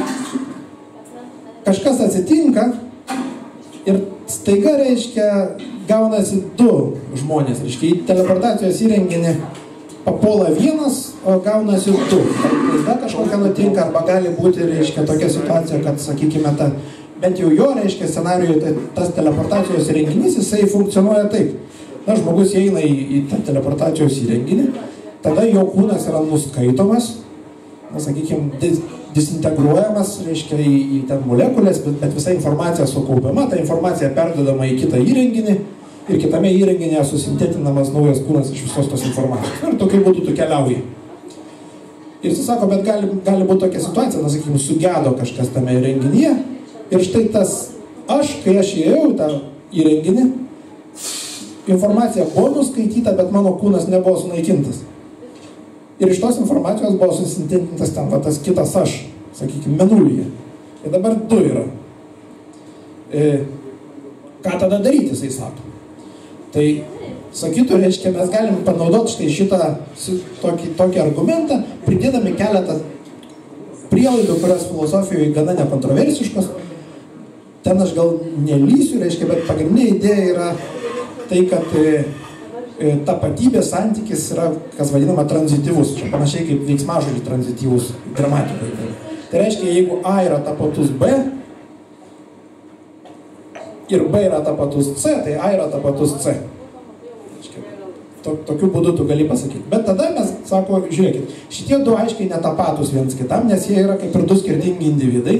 kažkas atsitinka ir staiga, reiškia, gaunasi du žmonės. Reiškia, į teleportacijos įrenginį papuola vienas, o gaunasi du. Klaida kažkokia nutinka, arba gali būti, reiškia, tokia situacija, kad, sakykime, ta, bent jau jo, reiškia, scenarijoje tai, tas teleportacijos įrenginys, jisai funkcionuoja taip. Na, žmogus įeina į, į tą teleportacijos įrenginį, tada jo kūnas yra nuskaitomas, na, sakykime, dis, disintegruojamas, reiškia, į, į ten molekulės, bet, bet visa informacija sukaupiama, ta informacija perdodama į kitą įrenginį ir kitame įrenginėje susintetinamas naujas kūnas iš visos tos informacijos. Ir tokiu būdu tu keliauji. Ir jis sako, bet gali, gali būti tokia situacija, na, sakykime, sugedo kažkas tame įrenginyje ir štai tas aš, kai aš įėjau į tą įrenginį, informacija buvo nuskaityta, bet mano kūnas nebuvo sunaikintas. Ir iš tos informacijos buvo susintetintas ten va, tas kitas aš, sakykime, mėnulyje. Ir dabar du yra. E, ką tada daryti, jisai sako. Tai, sakytų, reiškia, mes galim panaudoti štai šitą tokį, tokį argumentą, pridėdami keletą prielaidų, kurios filosofijoje gana nekontroversiškos. Ten aš gal nelysiu, reiškia, bet pagrindinė idėja yra tai, kad e, tapatybės santykis yra, kas vadinama, tranzityvus. Čia panašiai kaip veiksmažodžių tranzityvus gramatikoje. Tai reiškia, jeigu A yra tapatus B ir B yra tapatus C, tai A yra tapatus C. To, tokiu būdu tu gali pasakyti. Bet tada mes sako, žiūrėkit, šitie du aiškiai netapatus viens kitam, nes jie yra kaip ir du skirtingi individai.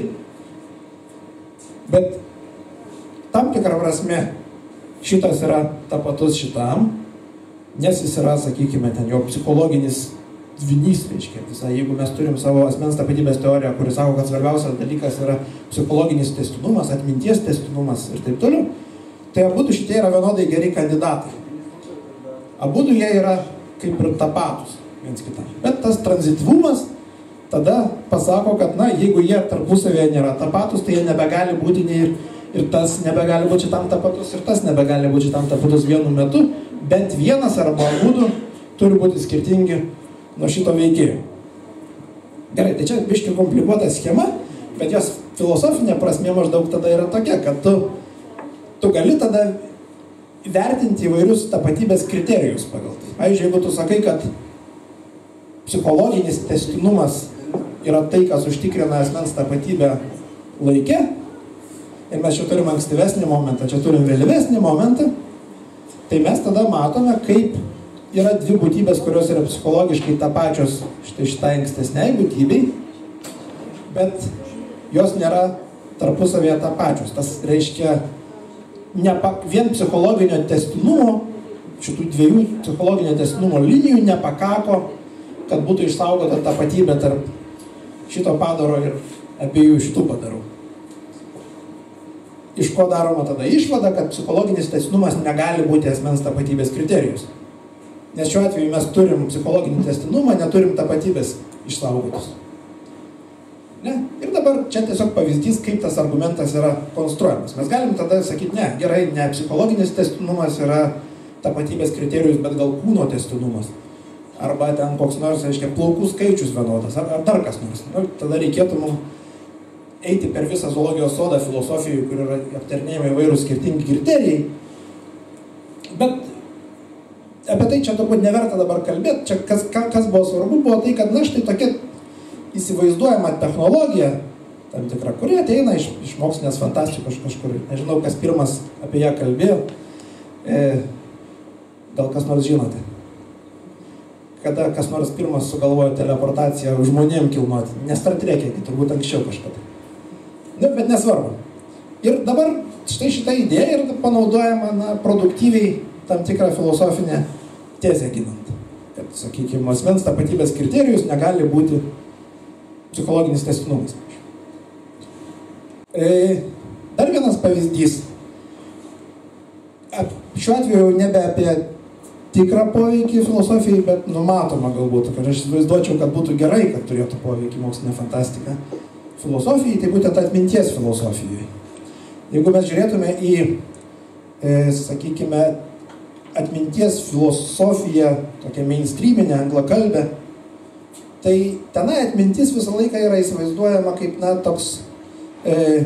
Bet tam tikrą prasme šitas yra tapatus šitam, nes jis yra, sakykime, ten jo psichologinis dvinys, reiškia. Visai, jeigu mes turim savo asmens tapatybės teoriją, kuris sako, kad svarbiausias dalykas yra psichologinis tęstinumas, atminties tęstinumas ir taip toliau, tai abudu šitie yra vienodai geri kandidatai. Abudu jie yra kaip ir tapatus viens kitam. Bet tas tranzityvumas tada pasako, kad, na, jeigu jie tarpusavėje nėra tapatus, tai jie nebegali būti nei ir, ir tas nebegali būti šitam tapatus, ir tas nebegali būti šitam tapatus vienu metu. Bent vienas arba abudu turi būti skirtingi nuo šito veikėjo. Gerai, tai čia biškai komplikuota schema, bet jos filosofinė prasmė maždaug tada yra tokia, kad tu, tu gali tada vertinti įvairius tapatybės kriterijus pagal tai. Pavyzdžiui, jeigu tu sakai, kad psichologinis tęstinumas yra tai, kas užtikrina asmens tapatybę laike, ir mes čia turim ankstyvesnį momentą, čia turim vėlyvesnį momentą, tai mes tada matome, kaip yra dvi būtybės, kurios yra psichologiškai tapačios štai šitai ankstesniai būtybei, bet jos nėra tarpusavėje tapačios. Tas reiškia, nepa, vien psichologinio tęstinumo, šitų dviejų psichologinio tęstinumo linijų nepakako, kad būtų išsaugota tapatybė tarp šito padaro ir abiejų šitų padarų. Iš ko daroma tada išvada, kad psichologinis tęstinumas negali būti asmens tapatybės kriterijus. Nes šiuo atveju mes turim psichologinį tęstinumą, neturim tapatybės išsaugotus. Ne? Ir dabar čia tiesiog pavyzdys, kaip tas argumentas yra konstruojamas. Mes galim tada sakyti, ne, gerai, ne psichologinis tęstinumas yra tapatybės kriterijus, bet gal kūno tęstinumas. Arba ten koks nors, reiškia, plaukų skaičius vienodas, ar, ar dar kas nors. Nu, tada reikėtų mums eiti per visą zoologijos sodą filosofijų, kur yra aptarinėjami įvairūs skirtingi kriterijai. Bet apie tai čia turbūt neverta dabar kalbėti. Čia kas, kas buvo svarbu, buvo tai, kad, na, štai tokia įsivaizduojama technologija, tam tikra, kuri ateina iš, iš mokslinės fantastikos kažkur. Nežinau, kas pirmas apie ją kalbėjo. E, gal kas nors žinote? Kada kas nors pirmas sugalvojo teleportaciją žmonėm kilnoti. Ne Star Trek'e, turbūt anksčiau kažkada. Nu, bet nesvarbu. Ir dabar štai šitą idėją yra panaudojama, na, produktyviai tam tikrą filosofinę tezę ginant. Kad, sakykime, asmens tapatybės kriterijus negali būti psichologinis tęstinumas. E, dar vienas pavyzdys. Šiuo atveju nebe apie tikrą poveikį filosofijai, bet numatoma galbūt, kad aš įsivaizduočiau, kad būtų gerai, kad turėtų poveikį mokslinė fantastika filosofijai, tai būtent atminties filosofijai. Jeigu mes žiūrėtume į, e, sakykime, atminties filosofija, tokia mainstreaminė, anglakalbė, tai tenai atmintis visą laiką yra įsivaizduojama kaip, na, toks e,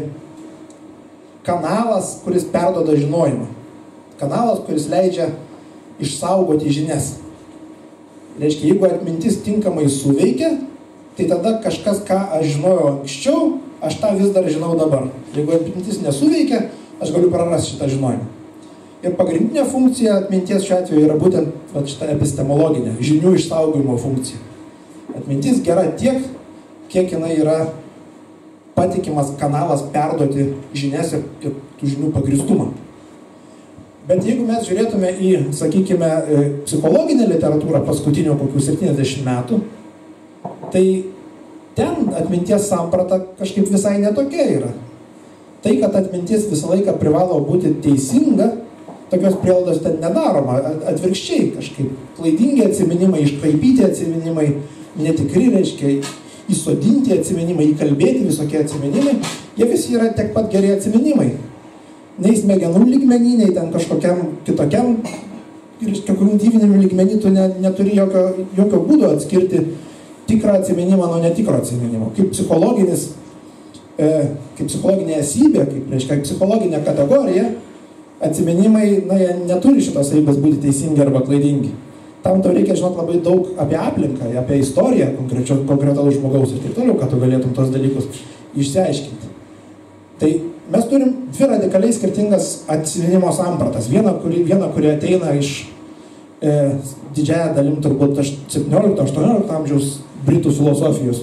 kanalas, kuris perduoda žinojimą. Kanalas, kuris leidžia išsaugoti žinias. Reiškia, jeigu atmintis tinkamai suveikia, tai tada kažkas, ką aš žinojau anksčiau, aš tą vis dar žinau dabar. Jeigu atmintis nesuveikia, aš galiu prarasti šitą žinojimą. Ir pagrindinė funkcija atminties šiuo atveju yra būtent va, šita epistemologinė, žinių išsaugojimo funkcija. Atmintis gera tiek, kiek jinai yra patikimas kanalas perduoti žinias ir, ir tų žinių pagristumą. Bet jeigu mes žiūrėtume į, sakykime, psichologinę literatūrą paskutinių kokių septyniasdešimt metų, tai ten atminties samprata kažkaip visai netokia yra. Tai, kad atmintis visą laiką privalo būti teisinga, tokios prielaidos ten nedaroma, atvirkščiai kažkaip. Klaidingi atsiminimai, iškraipyti atsiminimai, netikri, reiškia, įsodinti atsiminimai, įkalbėti visokie atsiminimai, jie visi yra tiek pat geri atsiminimai. Nei smegenų lygmenį, nei ten kažkokiam kitokiam kognityviniam lygmenį tu ne, neturi jokio, jokio būdo atskirti tikrą atsiminimą nuo netikro atsiminimo. Kaip psichologinis, e, kaip psichologinė esybė, kaip, reiškia, psichologinė kategorija, atsiminimai, na, jie neturi šitos savybės būti teisingi arba klaidingi. Tam tau reikia žinoti labai daug apie aplinką, apie istoriją konkretaus žmogaus ir taip toliau, kad tu galėtum tos dalykus išsiaiškinti. Tai mes turim dvi radikaliai skirtingas atsiminimo sampratas. Viena, kuri, viena, kuri ateina iš e, didžiąją dalim turbūt septyniolikto aštuoniolikto amžiaus britų filosofijos.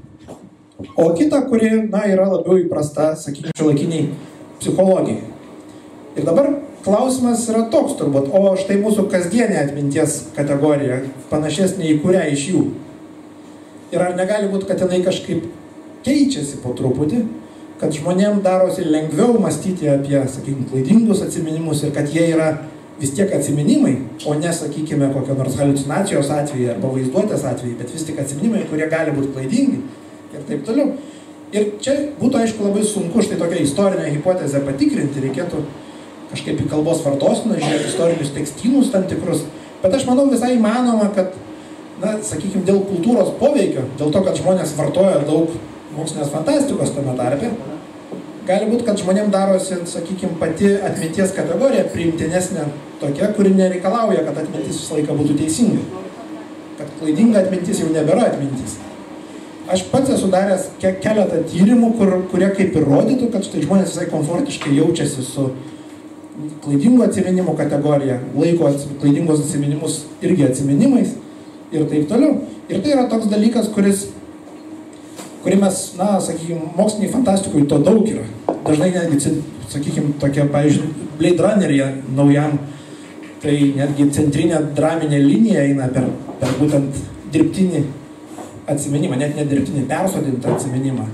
O kita, kuri, na, yra labiau įprasta, sakykime, šiuolaikiniai psichologijai. Ir dabar klausimas yra toks turbūt, o štai mūsų kasdienė atminties kategorija, panašesnė į kurią iš jų. Ir ar negali būti, kad jinai kažkaip keičiasi po truputį, kad žmonėm darosi lengviau mąstyti apie, sakykime, klaidingus atsiminimus ir kad jie yra vis tiek atsiminimai, o ne, sakykime, kokio nors haliucinacijos atveju arba vaizduotės atveju, bet vis tik atsiminimai, kurie gali būti klaidingi ir taip toliau. Ir čia būtų, aišku, labai sunku štai tokią istorinę hipotezę patikrinti, reikėtų kažkaip į kalbos vartoseną žiūrėti istorinius tekstynus tam tikrus, bet aš manau visai įmanoma, kad, na, sakykime, dėl kultūros poveikio, dėl to, kad žmonės vartoja daug mokslinės fantastikos tame tarpe, gali būti, kad žmonėm darosi, sakykime, pati atminties kategorija priimtinesnė tokia, kuri nereikalauja, kad atmintis visą laiką būtų teisinga. Kad klaidinga atmintis jau nebėra atmintis. Aš pats esu daręs ke keletą tyrimų, kur, kurie kaip ir rodytų, kad štai žmonės visai komfortiškai jaučiasi su klaidingo atsiminimo kategorija, laiko klaidingos atsiminimus irgi atsiminimais ir taip toliau. Ir tai yra toks dalykas, kuris kurį mes, na, sakykime, moksliniai fantastikui to daug yra. Dažnai netgi, sakykime, tokia, pavyzdžiui, Blade Runneryje naujam, tai netgi centrinė draminė linija eina per, per būtent dirbtinį atsiminimą, net ne dirbtinį, persodintą atsiminimą.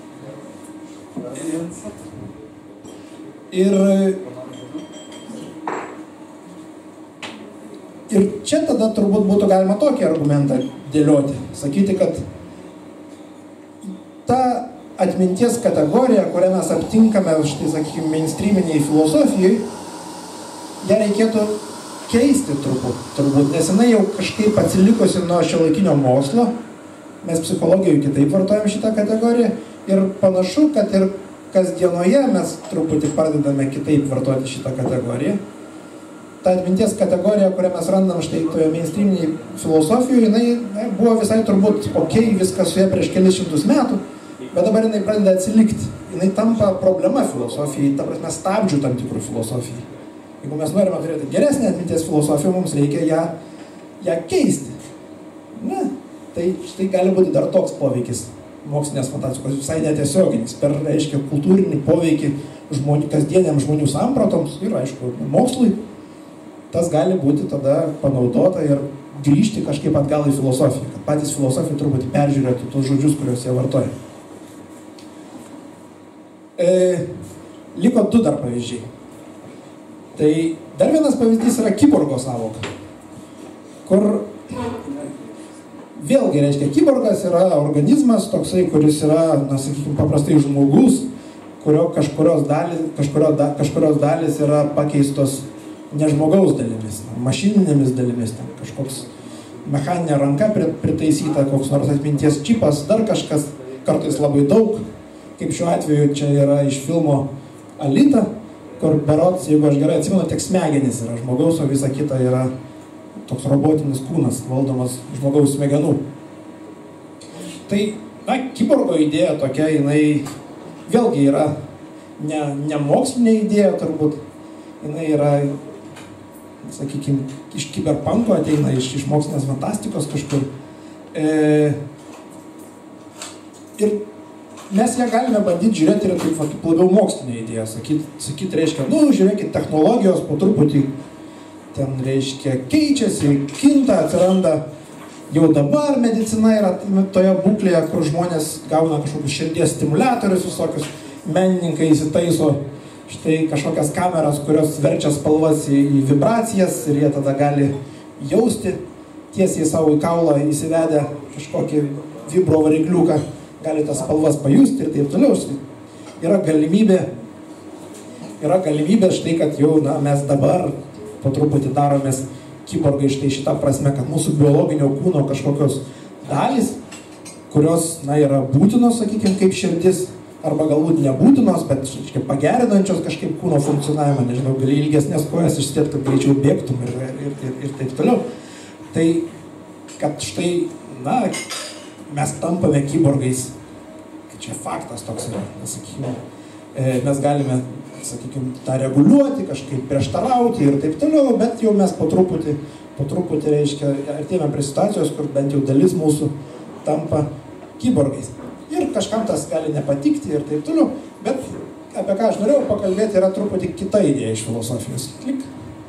Ir, ir čia tada turbūt būtų galima tokį argumentą dėlioti, sakyti, kad ta atminties kategorija, kurią mes aptinkame, štai, sakykime, mainstreaminiai filosofijai, ją reikėtų keisti turbūt, turbūt, nes jinai jau kažkaip atsilikusi nuo šiuolaikinio mokslo, mes psichologijoje kitaip vartojame šitą kategoriją ir panašu, kad ir kasdienoje mes truputį pradedame kitaip vartoti šitą kategoriją. Ta atminties kategorija, kurią mes randam štai toje mainstreaminiai filosofijoje, jinai ne, buvo visai turbūt ok, viskas su ja prieš kelis šimtus metų, bet dabar jinai pradeda atsilikti. Jinai tampa problema filosofijai, ta prasme stabdžių tam tikrų filosofijai. Jeigu mes norime turėti geresnę atminties filosofiją, mums reikia ją, ją keisti. Ne, tai štai gali būti dar toks poveikis mokslinės fantastikos, visai netiesioginis, per, reiškia, kultūrinį poveikį žmonių, kasdieniam žmonių sampratoms ir, aišku, mokslui. Tas gali būti tada panaudota ir grįžti kažkaip atgal į filosofiją, kad patys filosofai truputį peržiūrėtų tos žodžius, kuriuos jie vartoja. E, liko du dar pavyzdžiai. Tai dar vienas pavyzdys yra kiborgo sąvoka, kur vėlgi, reiškia, kiborgas yra organizmas toksai, kuris yra, na, sakykime, paprastai žmogus, kurio kažkurios dalis, kažkurio da, kažkurios dalis yra pakeistos ne žmogaus dalimis, mašininėmis dalimis, ten kažkoks mechaninė ranka pritaisyta, koks nors atminties čipas, dar kažkas, kartais labai daug, kaip šiuo atveju čia yra iš filmo Alita, kur berods, jeigu aš gerai atsimenu, tik smegenys yra žmogaus, o visa kita yra toks robotinis kūnas, valdomas žmogaus smegenų. Tai, na, kiborgo idėja tokia, jinai vėlgi yra ne, ne mokslinė idėja turbūt, jinai yra, sakykime, iš kiberpanko ateina, iš, iš mokslinės fantastikos kažkur. E, ir mes ją galime bandyti žiūrėti ir kaip, kaip labiau mokslinė idėja. Sakyti, sakyt, reiškia, nu, žiūrėkit, technologijos po truputį ten, reiškia, keičiasi, kinta, atsiranda jau dabar medicina yra toje būklėje, kur žmonės gauna kažkokius širdies stimuliatorius visokius, menininkai įsitaiso štai kažkokias kameras, kurios verčia spalvas į, į vibracijas ir jie tada gali jausti tiesiai savo į kaulą įsivedę kažkokį vibro varikliuką, gali tas spalvas pajusti ir taip toliau. Yra galimybė, yra galimybė štai, kad jau na, mes dabar po truputį daromės kiborgai štai šitą prasme, kad mūsų biologinio kūno kažkokios dalys, kurios na, yra būtinos, sakykime, kaip širdis, arba galbūt nebūtinos, bet škai, pagerinančios kažkaip kūno funkcionavimą, nežinau, gali ilgesnės kojas išsidėti, kad greičiau bėgtum ir, ir, ir, ir taip toliau. Tai, kad štai, na, mes tampame kiborgais, kad čia faktas toks yra, sakykime, mes galime, sakykime, tą reguliuoti, kažkaip prieštarauti ir taip toliau, bet jau mes po truputį, po truputį, reiškia, artėjame prie situacijos, kur bent jau dalis mūsų tampa kiborgais. Ir kažkam tas gali nepatikti ir taip toliau, bet apie ką aš norėjau pakalbėti yra truputį kita idėja iš filosofijos. Klik.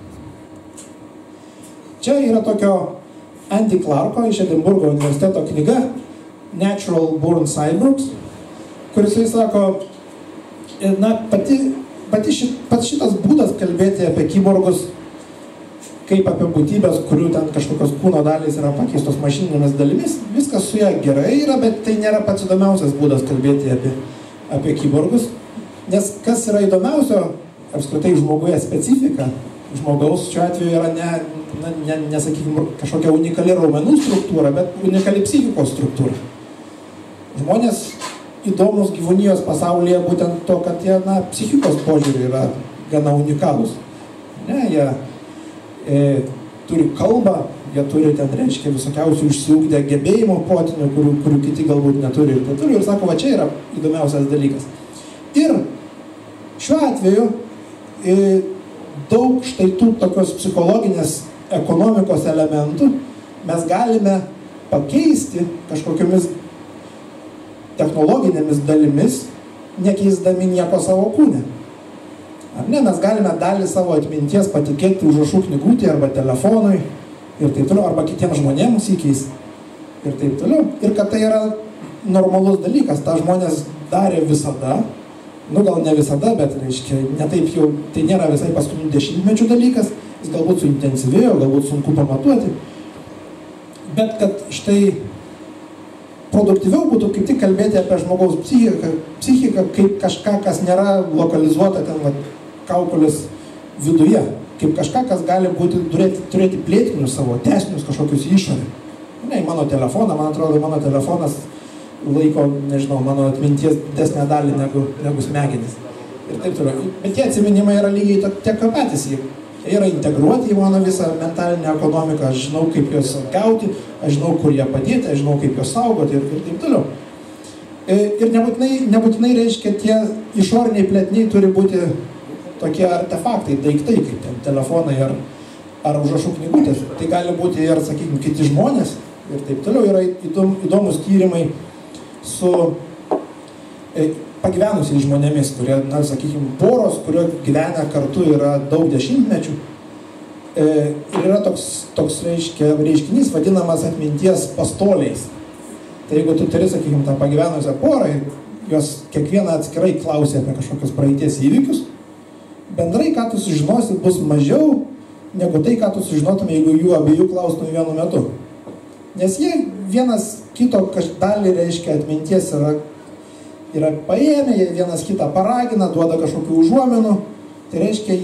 Čia yra tokio Andy Clarko iš Edinburgo universiteto knyga Natural Born Cyborgs, kuris jis sako, na, pati, pati šit, pats šitas būdas kalbėti apie kiborgus kaip apie būtybės, kurių ten kažkokios kūno dalys yra pakeistos mašininėmis dalimis, viskas su ją gerai yra, bet tai nėra pats įdomiausias būdas kalbėti apie, apie kiborgus. Nes kas yra įdomiausio, apskritai žmoguje specifika, žmogaus šiuo atveju yra ne, ne, ne, ne sakykime, kažkokia unikali raumenų struktūra, bet unikali psichikos struktūra. Žmonės įdomus gyvūnijos pasaulyje būtent to, kad jie, na, psichikos požiūrį yra gana unikalūs. Ne, jie E, turi kalbą, jie turi ten, reiškia, visokiausių išsiugdę gebėjimų protinių, kurių, kurių kiti galbūt neturi ir turi. Ir sako, va čia yra įdomiausias dalykas. Ir šiuo atveju e, daug štai tų tokios psichologinės ekonomikos elementų mes galime pakeisti kažkokiamis technologinėmis dalimis, nekeisdami nieko savo kūne. Ar ne, mes galime dalį savo atminties patikėti užrašų knygutį arba telefonui ir taip toliau, arba kitiems žmonėms įkeis ir taip toliau. Ir kad tai yra normalus dalykas, tą žmonės darė visada, nu gal ne visada, bet reiškia, ne taip jau, tai nėra visai paskutinių dešimtmečių dalykas, jis galbūt suintensyvėjo, galbūt sunku pamatuoti, bet kad štai produktyviau būtų kaip tik kalbėti apie žmogaus psichiką, psichiką kaip kažką, kas nėra lokalizuota ten va, kaukolės viduje, kaip kažką, kas gali būti, turėti, turėti plėtinius savo tęsinius kažkokius išorį. Ne, mano telefoną, man atrodo, mano telefonas laiko, nežinau, mano atminties didesnę dalį negu, negu smegenis. Ir taip toliau. Bet tie atsiminimai yra lygiai tiek patys. Jie yra integruoti į mano visą mentalinę ekonomiką. Aš žinau, kaip juos gauti, aš žinau, kur jie padėti, aš žinau, kaip juos saugoti ir, ir taip toliau. Ir nebūtinai, nebūtinai reiškia, tie išoriniai plėtiniai turi būti tokie artefaktai, daiktai, kaip ten telefonai ar, ar užrašų knygutės. Tai gali būti ir, sakykime, kiti žmonės ir taip toliau. Yra įdom, įdomus tyrimai su e, pagyvenusiais žmonėmis, kurie, na, sakykime, poros, kurio gyvena kartu yra daug dešimtmečių. E, ir yra toks, toks reiškia, reiškinys vadinamas atminties pastoliais. Tai jeigu tu turi, sakykime, tą pagyvenusią porą, jos kiekvieną atskirai klausia apie kažkokius praeities įvykius, bendrai, ką tu sužinosi, bus mažiau negu tai, ką tu sužinotum, jeigu jų abiejų klaustum vienu metu. Nes jie vienas kito dalį, reiškia, atminties yra, yra paėmę, jie vienas kitą paragina, duoda kažkokių užuomenų. Tai reiškia,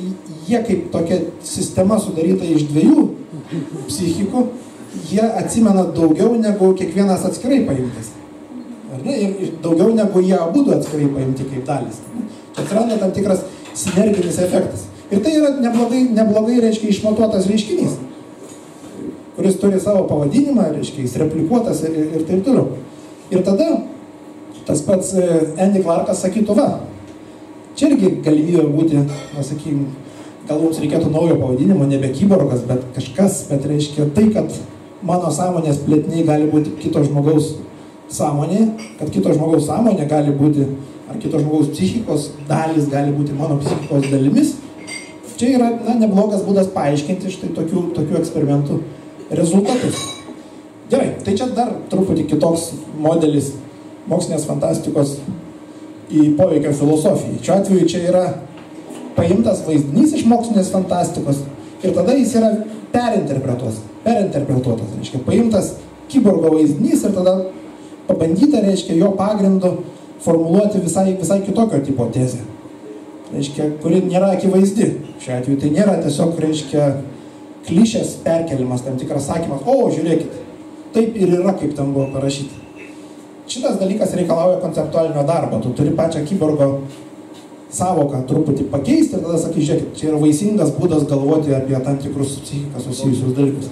jie kaip tokia sistema sudaryta iš dviejų psichikų, jie atsimena daugiau negu kiekvienas atskirai paimtas. Ar ne? Ir daugiau negu jie abudu atskirai paimti kaip dalis. Čia atsiranda tam tikras sinerginis efektas. Ir tai yra neblogai, neblogai reiškia, išmatuotas reiškinys, kuris turi savo pavadinimą, reiškia, jis replikuotas ir, ir taip toliau. Ir tada tas pats Andy Clarkas sakytų, va, čia irgi galimybė būti, na, sakykim, gal mums reikėtų naujo pavadinimo, nebe kiborgas, bet kažkas, bet reiškia tai, kad mano sąmonės plėtiniai gali būti kito žmogaus sąmonė, kad kito žmogaus sąmonė gali būti, ar kito žmogaus psichikos dalis gali būti mano psichikos dalimis. Čia yra, na, neblogas būdas paaiškinti štai tokių, tokių eksperimentų rezultatus. Gerai, tai čia dar truputį kitoks modelis mokslinės fantastikos į poveikio filosofiją. Šiuo atveju čia yra paimtas vaizdinys iš mokslinės fantastikos ir tada jis yra perinterpretuotas. Perinterpretuotas, reiškia, paimtas kiborgo vaizdinys ir tada pabandyta, reiškia, jo pagrindu formuluoti visai, visai kitokio tipo tezę. Reiškia, kuri nėra akivaizdi. Šiuo atveju tai nėra tiesiog, reiškia, klišės perkelimas, tam tikras sakymas, o, žiūrėkit, taip ir yra, kaip tam buvo parašyti. Šitas dalykas reikalauja konceptualinio darbo. Tu turi pačią kiborgo savoką truputį pakeisti ir tada sakai, žiūrėkit, čia yra vaisingas būdas galvoti apie tam tikrus su psichika susijusius dalykus.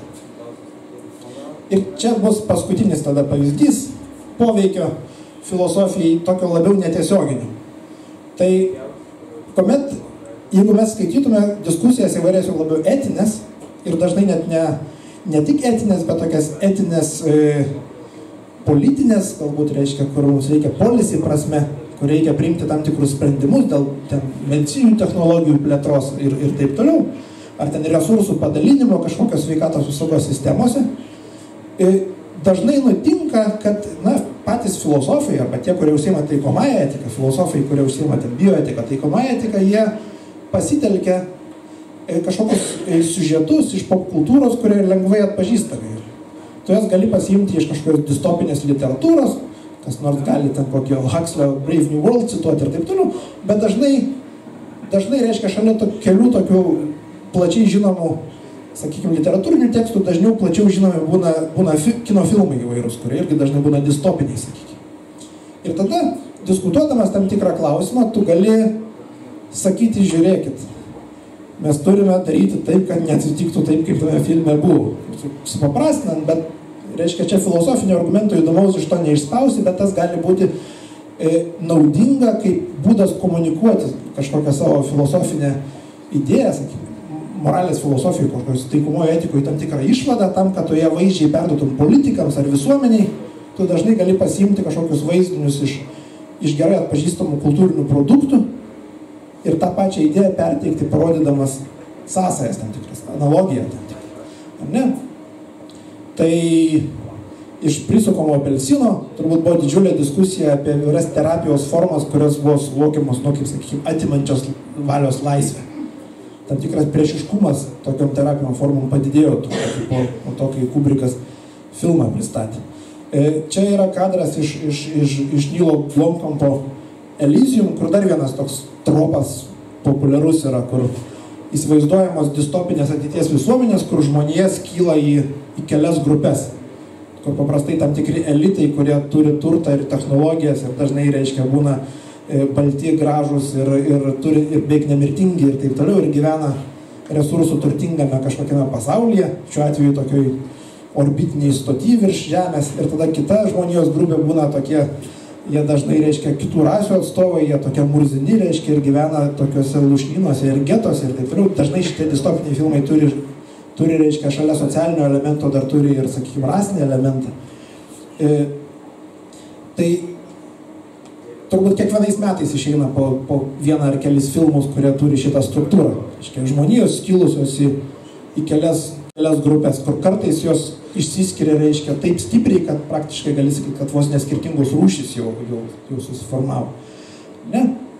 Ir čia bus paskutinis tada pavyzdys poveikio filosofijai tokio labiau netiesioginio. Tai kuomet, jeigu mes skaitytume diskusijas įvairias jau labiau etinės ir dažnai net ne, ne tik etinės, bet tokias etinės e, politinės, galbūt reiškia, kur mums reikia policy prasme, kur reikia priimti tam tikrus sprendimus dėl medicininių technologijų plėtros ir, ir taip toliau, ar ten resursų padalinimo kažkokios sveikatos apsaugos sistemose, dažnai nutinka, kad, na, patys filosofai, arba tie, kurie užsiima taikomąją etiką, filosofai, kurie užsiima bioetiką, taikomąją etiką, jie pasitelkia kažkokius siužetus iš popkultūros, kurie lengvai atpažįstami. Tu jas gali pasiimti iš kažkokios distopinės literatūros, kas nors gali ten kokio Huxley Brave New World cituoti ir taip toliau, bet dažnai, dažnai reiškia, šalia to, kelių tokių plačiai žinomų, sakykime, literatūrinių tekstų, dažniau plačiau žinomi būna, būna fi, kino filmai įvairūs, kurie irgi dažnai būna distopiniai, sakykime. Ir tada, diskutuodamas tam tikrą klausimą, tu gali sakyti, žiūrėkit, mes turime daryti taip, kad neatsitiktų taip, kaip tame filme buvo. Supaprastinant, bet, reiškia, čia filosofinio argumento įdomaus iš to neišspausi, bet tas gali būti e, naudinga kaip būdas komunikuoti kažkokią savo filosofinę idėją, sakykime, moralės filosofijų, kokios taikomojo etikoje tam tikrą išvadą, tam, kad tu ją vaizdžiai perduotum politikams ar visuomeniai, tu dažnai gali pasiimti kažkokius vaizdinius iš, iš gerai atpažįstamų kultūrinių produktų ir tą pačią idėją perteikti, parodydamas sąsajas tam tikras, analogiją tam tikrą. Ar ne? Tai iš prisukamo apelsino turbūt buvo didžiulė diskusija apie įvairias terapijos formas, kurios buvo suvokiamos, nu, kaip sakykime, atimančios valios laisvę. Tam tikras priešiškumas tokiam terapijom formom padidėjo po, po to, kai Kubrikas filmą pristatė. E, čia yra kadras iš, iš, iš, iš Nilo Blomkampo Elysium, kur dar vienas toks tropas populiarus yra, kur įsivaizduojamos distopinės ateities visuomenės, kur žmonija skyla į, į kelias grupės, kur paprastai tam tikri elitai, kurie turi turtą ir technologijas ir dažnai, reiškia, būna e, balti, gražus ir, ir, turi, ir beveik nemirtingi ir taip toliau ir gyvena resursų turtingame kažkokiame pasaulyje, šiuo atveju tokioj orbitiniai stoty virš Žemės, ir tada kita žmonijos grupė būna tokie, jie dažnai, reiškia, kitų rasių atstovai, jie tokie murzini, reiškia, ir gyvena tokiuose lušnynuose ir getuose ir taip toliau. Dažnai šitie distopiniai filmai turi, turi, reiškia, šalia socialinio elemento dar turi ir, sakykime, rasinį elementą. E, tai turbūt kiekvienais metais išeina po, po vieną ar kelis filmus, kurie turi šitą struktūrą. Reiškia, žmonijos skilusios į, į kelias, kelias grupės, kur kartais jos išsiskiria, reiškia, taip stipriai, kad praktiškai gali sakyti, kad vos neskirtingos rūšys jau, jau, jau susiformavo. Ne?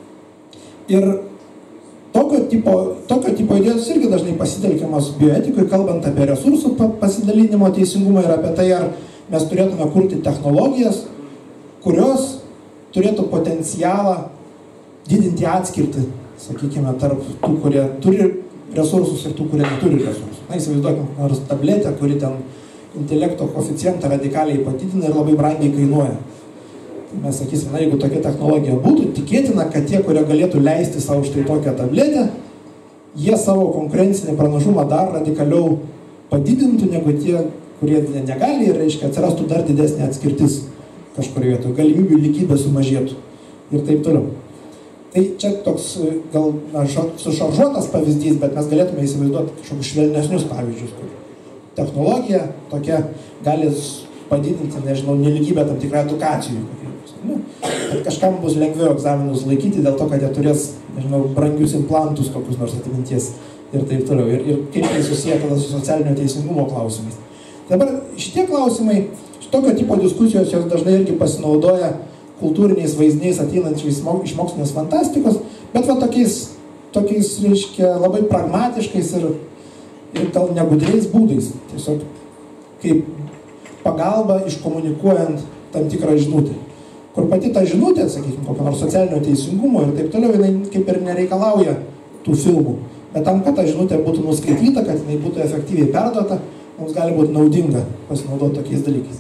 Ir tokio tipo, tokio tipo idėjos irgi dažnai pasitelkiamas bioetikoje, kalbant apie resursų pasidalinimo teisingumą ir apie tai, ar mes turėtume kurti technologijas, kurios turėtų potencialą didinti atskirtį, sakykime, tarp tų, kurie turi resursus ir tų, kurie neturi resursų. Na, įsivaizduokim, nors tabletė, kuri ten intelekto koeficientą radikaliai padidina ir labai brangiai kainuoja. Tai mes sakysim, na, jeigu tokia technologija būtų, tikėtina, kad tie, kurie galėtų leisti savo štai tokią tabletę, jie savo konkurencinį pranašumą dar radikaliau padidintų negu tie, kurie negali ir, reiškia, atsirastų dar didesnė atskirtis kažkurioje vietoje, galimybių lygybė sumažėtų ir taip toliau. Tai čia toks gal na, sušaržuotas pavyzdys, bet mes galėtume įsivaizduoti kažkokius švelnesnius pavyzdžius, kur technologija tokia gali padidinti, nežinau, nelygybę tam tikrą edukacijų. Nu, kad kažkam bus lengviau egzaminus laikyti dėl to, kad jie turės, nežinau, brangius implantus kokius nors atminties ir taip toliau. Ir, ir kaip tai susiję tada su socialinio teisingumo klausimais. Dabar šitie klausimai, šitokio tipo diskusijos jos dažnai irgi pasinaudoja kultūriniais vaizdiniais ateinančiais iš mokslinės fantastikos, bet va tokiais, tokiais reiškia, labai pragmatiškais ir, ir gal negudriais būdais. Tiesiog kaip pagalba iškomunikuojant tam tikrą žinutę. Kur pati ta žinutė, sakykime, kokio nors socialinio teisingumo ir taip toliau, jinai kaip ir nereikalauja tų filmų. Bet tam, kad ta žinutė būtų nuskaityta, kad jinai būtų efektyviai perduota, mums gali būti naudinga pasinaudoti tokiais dalykais.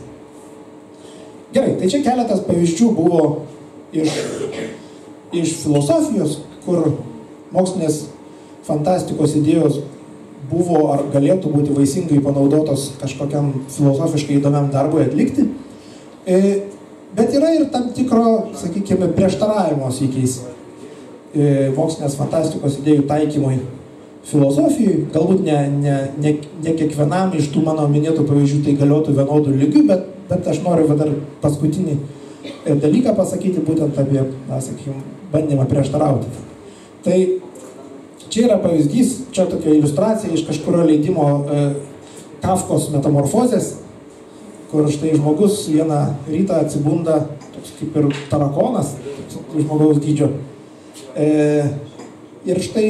Gerai, tai čia keletas pavyzdžių buvo iš, iš filosofijos, kur mokslinės fantastikos idėjos buvo ar galėtų būti vaisingai panaudotos kažkokiam filosofiškai įdomiam darbui atlikti. E, bet yra ir tam tikro, sakykime, prieštaravimo sykiais e, mokslinės fantastikos idėjų taikymui filosofijai. Galbūt ne, ne, ne, ne kiekvienam iš tų mano minėtų pavyzdžių tai galiotų vienodų lygių, bet Bet aš noriu dar paskutinį dalyką pasakyti būtent apie, na, sakykime, bandymą prieštarauti. Tai čia yra pavyzdys, čia tokia iliustracija iš kažkurio leidimo e, Kafkos metamorfozės, kur štai žmogus vieną rytą atsibunda, toks kaip ir tarakonas, žmogaus dydžio. E, ir štai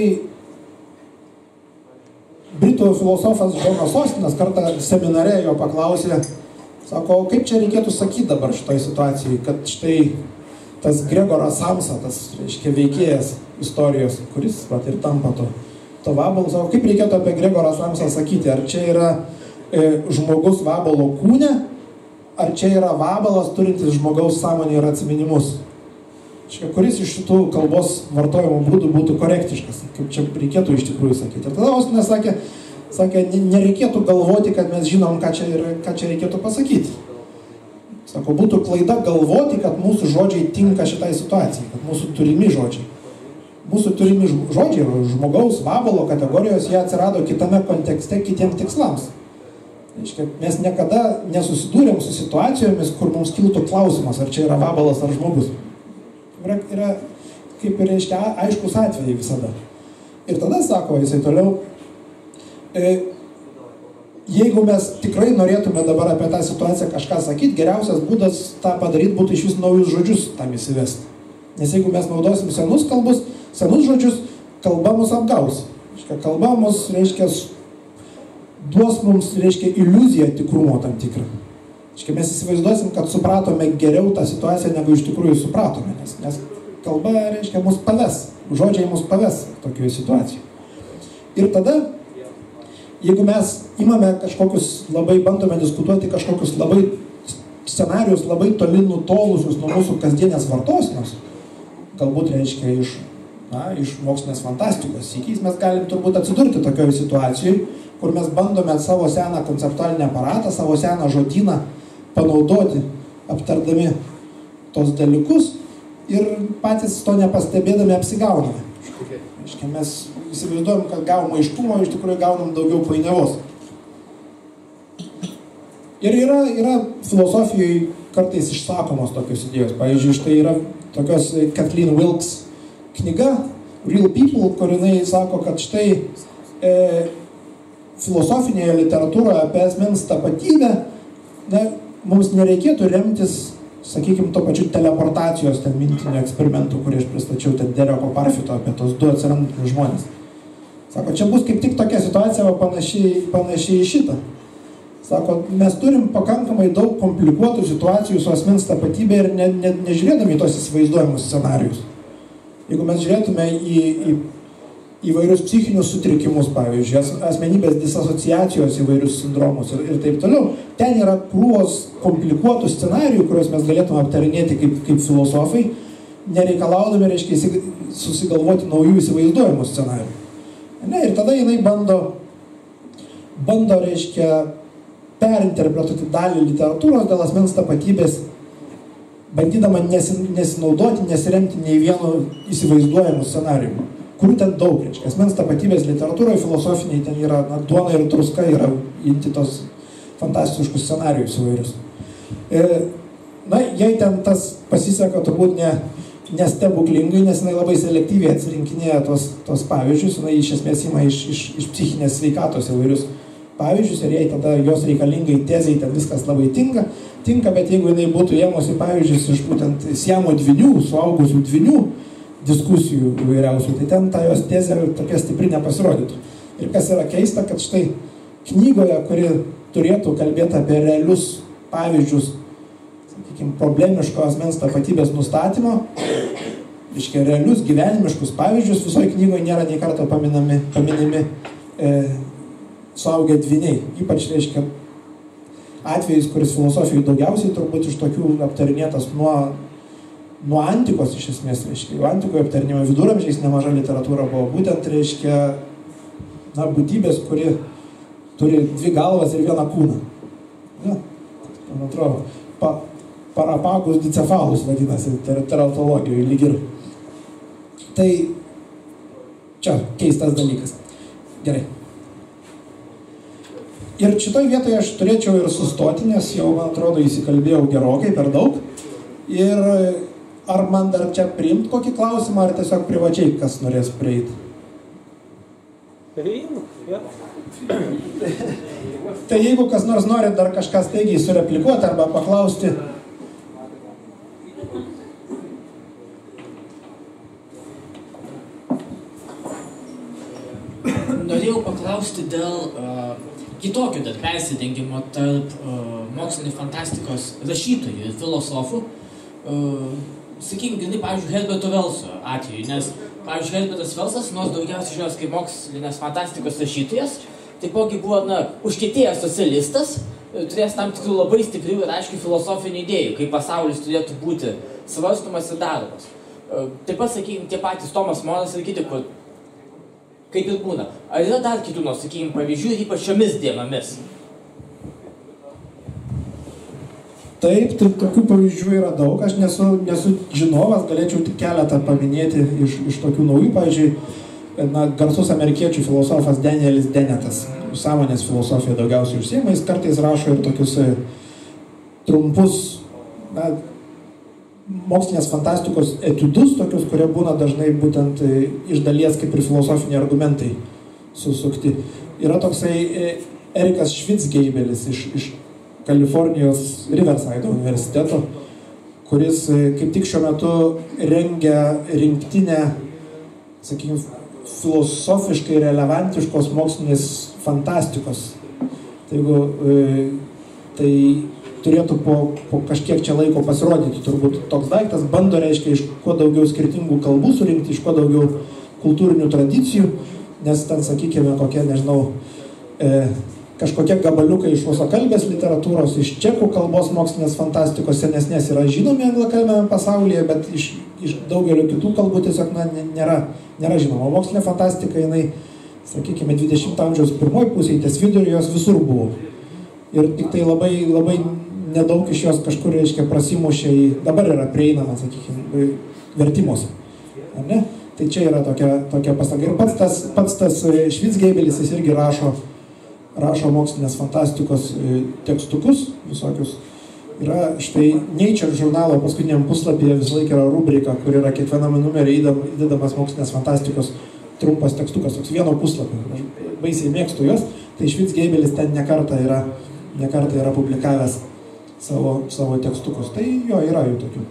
britų filosofas Džonas Ostinas kartą seminare jo paklausė, sako, kaip čia reikėtų sakyti dabar šitoj situacijai, kad štai tas Gregoras Samsa, tas, reiškia, veikėjas istorijos, kuris vat, ir tampa to, to vabalu, sako, kaip reikėtų apie Gregorą Samsą sakyti, ar čia yra e, žmogus vabalo kūne, ar čia yra vabalas turintis žmogaus sąmonę ir atsiminimus. Šia, kuris iš šitų kalbos vartojimo būdų būtų korektiškas, kaip čia reikėtų iš tikrųjų sakyti. Ir tada Ostinas sakė, Sakė, nereikėtų galvoti, kad mes žinom, ką čia, ką čia reikėtų pasakyti. Sako, būtų klaida galvoti, kad mūsų žodžiai tinka šitai situacijai, kad mūsų turimi žodžiai. Mūsų turimi žodžiai, žmogaus vabalo kategorijos, jie atsirado kitame kontekste, kitiems tikslams. Reiškia, mes niekada nesusidūrėm su situacijomis, kur mums kiltų klausimas, ar čia yra vabalas ar žmogus. Yra, yra kaip ir, reiškia, aiškus atvejai visada. Ir tada, sako jisai toliau, jeigu mes tikrai norėtume dabar apie tą situaciją kažką sakyti, geriausias būdas tą padaryti būtų iš vis naujus žodžius tam įsivesti. Nes jeigu mes naudosim senus kalbus, senus žodžius, kalba mus apgaus. Reiškia, kalba mus, reiškia, duos mums, reiškia, iliuziją tikrumo tam tikrą. Reiškia, mes įsivaizduosim, kad supratome geriau tą situaciją, negu iš tikrųjų supratome. Nes, nes kalba, reiškia, mus paves. Žodžiai mus paves tokioje situacijoje. Ir tada jeigu mes imame kažkokius, labai bandome diskutuoti kažkokius labai scenarius, labai toli nutolusius nuo mūsų kasdienės vartosenos, galbūt reiškia iš, na, iš mokslinės fantastikos sykiais, mes galim turbūt atsidurti tokioje situacijoje, kur mes bandome savo seną konceptualinį aparatą, savo seną žodyną panaudoti, aptardami tos dalykus ir patys to nepastebėdami apsigauname. Reiškia, mes įsivaizduojam, kad gavom aiškumo, iš tikrųjų gaunam daugiau painiavos. Ir yra, yra filosofijoje kartais išsakomos tokios idėjos. Pavyzdžiui, štai yra tokios Kathleen Wilkes knyga Real People, kur jinai sako, kad štai e, filosofinėje literatūroje apie asmens tapatybę, ne, mums nereikėtų remtis, sakykime, to pačiu teleportacijos ten mintinių eksperimentų, kurį aš pristačiau, ten Dereko Parfito apie tos du atsirandančius žmonės. Sako, čia bus kaip tik tokia situacija, o panašiai, panašiai į šitą. Sako, mes turim pakankamai daug komplikuotų situacijų su asmens tapatybė ir ne, ne, nežiūrėdami į tos įsivaizduojamus scenarius. Jeigu mes žiūrėtume į, į, įvairius psichinius sutrikimus, pavyzdžiui, asmenybės disasociacijos įvairius sindromus ir, ir taip toliau. Ten yra krūvos komplikuotų scenarijų, kuriuos mes galėtume aptarinėti kaip, kaip filosofai, nereikalaudami, reiškia, susigalvoti naujų įsivaizduojimų scenarijų. Ne, ir tada jinai bando, bando, reiškia, perinterpretuoti dalį literatūros dėl asmens tapatybės, bandydama nesin, nesinaudoti, nesiremti nei vienu įsivaizduojamu scenariumi, kurių ten daug, reiškia. Asmens tapatybės literatūroje, filosofiniai ten yra, na, duona ir druska yra imti tos fantastiškus scenarijus įvairius. E, na, jei ten tas pasiseka turbūt ne, nestebuklingai, nes jinai labai selektyviai atsirinkinėja tos, tos pavyzdžius, jinai iš esmės ima iš, iš, iš psichinės sveikatos įvairius pavyzdžius ir jei tada jos reikalingai tezei ten viskas labai tinka, tinka, bet jeigu jinai būtų ėmusi pavyzdžius iš būtent Siamo dvynių, suaugusių dvynių diskusijų įvairiausių, tai ten ta jos tezė tokia stipri nepasirodytų. Ir kas yra keista, kad štai knygoje, kuri turėtų kalbėti apie realius pavyzdžius, sakykime, problemiško asmens tapatybės nustatymo, reiškia, realius gyvenimiškus pavyzdžius, visoje knygoje nėra nei karto paminami, paminami e, suaugę dvyniai. Ypač, reiškia, atvejais, kuris filosofijoje daugiausiai turbūt iš tokių aptarinėtas nuo, nuo antikos, iš esmės, reiškia. Jau antikoje aptarinėjama viduramžiais nemaža literatūra buvo būtent, reiškia, na, būtybės, kuri turi dvi galvas ir vieną kūną. Na, man atrodo, pa, parapagus dicefalus vadinasi teratologijoje lyg ir. Tai čia keistas dalykas. Gerai. Ir šitoj vietoje aš turėčiau ir sustoti, nes jau, man atrodo, įsikalbėjau gerokai per daug. Ir ar man dar čia priimt kokį klausimą, ar tiesiog privačiai kas norės prieiti? Priimu, ja. Tai jeigu kas nors nori dar kažką staigiai sureplikuoti arba paklausti. Norėjau paklausti dėl uh, kitokio dar persidengimo tarp uh, mokslinės fantastikos rašytojų ir filosofų. Uh, Sakykime, grinai, pavyzdžiui, Herberto Velso atveju, nes, pavyzdžiui, Herbertas Velsas, nors daugiausiai žinos kaip mokslinės fantastikos rašytojas, taipogi buvo, na, užkietėjęs socialistas, turėjęs tam tikrų labai stiprių ir aiškių filosofinių idėjų, kaip pasaulis turėtų būti svarstomas ir daromas. Taip pat, sakykime, tie patys Tomas Moras ir kiti, kur kaip ir būna. Ar yra dar kitų, nors, sakykime, pavyzdžių, ypač šiomis dienomis? Taip, tai tokių pavyzdžių yra daug. Aš nesu, nesu žinovas, galėčiau tik keletą paminėti iš, iš tokių naujų. Pavyzdžiui, na, garsus amerikiečių filosofas Danielis Dennetas, sąmonės filosofija daugiausiai užsiema, jis kartais rašo ir tokius trumpus, na, mokslinės fantastikos etiudus, tokius, kurie būna dažnai būtent iš dalies kaip ir filosofiniai argumentai susukti. Yra toksai Erikas Švicgeibelis iš, iš Kalifornijos Riverside universiteto, kuris kaip tik šiuo metu rengia rinktinę, sakykime, filosofiškai relevantiškos mokslinės fantastikos. Tai, jeigu, tai turėtų po, po kažkiek čia laiko pasirodyti turbūt toks daiktas, bando, reiškia, iš kuo daugiau skirtingų kalbų surinkti, iš kuo daugiau kultūrinių tradicijų, nes ten, sakykime, kokie, nežinau, e, kažkokie gabaliukai iš rusakalbės literatūros, iš čekų kalbos mokslinės fantastikos senesnės yra žinomi anglakalbiame pasaulyje, bet iš, iš daugelio kitų kalbų tiesiog na, nėra, nėra žinoma. Mokslinė fantastika, jinai, sakykime, dvidešimto amžiaus pirmoj pusėje, ties vidurį jos visur buvo. Ir tik tai labai, labai nedaug iš jos kažkur, reiškia, prasimušė į, dabar yra prieinama, sakykime, vertimuose. Ar ne? Tai čia yra tokia, tokia pastanga. Ir pats tas, pats tas Švicgeibelis, jis irgi rašo rašo mokslinės fantastikos tekstukus visokius. Yra štai Nature žurnalo paskutiniam puslapyje visą laiką yra rubrika, kur yra kiekviename numerį įdedamas mokslinės fantastikos trumpas tekstukas, toks vieno puslapio. Aš baisiai mėgstu juos, tai Švicgeibelis ten nekartą yra, nekartą yra publikavęs savo, savo tekstukus. Tai jo, yra jų tokių.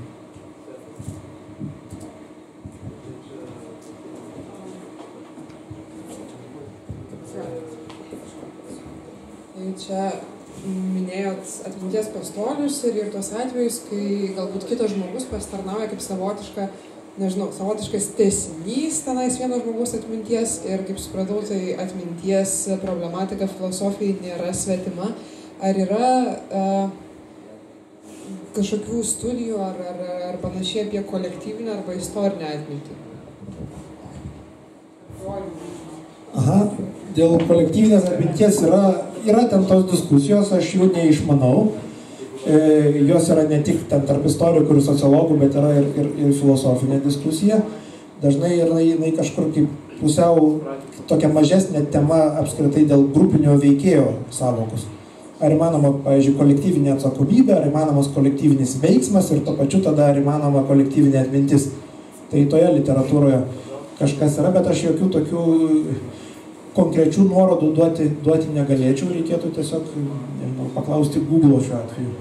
Čia minėjot atminties pastolius ir, ir tos atvejus, kai galbūt kitas žmogus pasitarnauja kaip savotiška nežinau, savotiškas tęsinys tenais vieno žmogaus atminties ir, kaip supratau, tai atminties problematika filosofijai nėra svetima. Ar yra uh, kažkokių studijų ar, ar, ar panašiai apie kolektyvinę arba istorinę atmintį? Aha, dėl kolektyvinės atminties yra, yra ten tos diskusijos, aš jų neišmanau. E, jos yra ne tik ten tarp istorikų ir sociologų, bet yra ir, ir, ir filosofinė diskusija. Dažnai yra jinai kažkur kaip pusiau tokia mažesnė tema apskritai dėl grupinio veikėjo sąvokos. Ar įmanoma, pavyzdžiui, kolektyvinė atsakomybė, ar įmanomas kolektyvinis veiksmas ir tuo pačiu tada ar įmanoma kolektyvinė atmintis. Tai toje literatūroje kažkas yra, bet aš jokių tokių konkrečių nuorodų duoti, duoti negalėčiau, reikėtų tiesiog nežinau, paklausti Google šiuo atveju.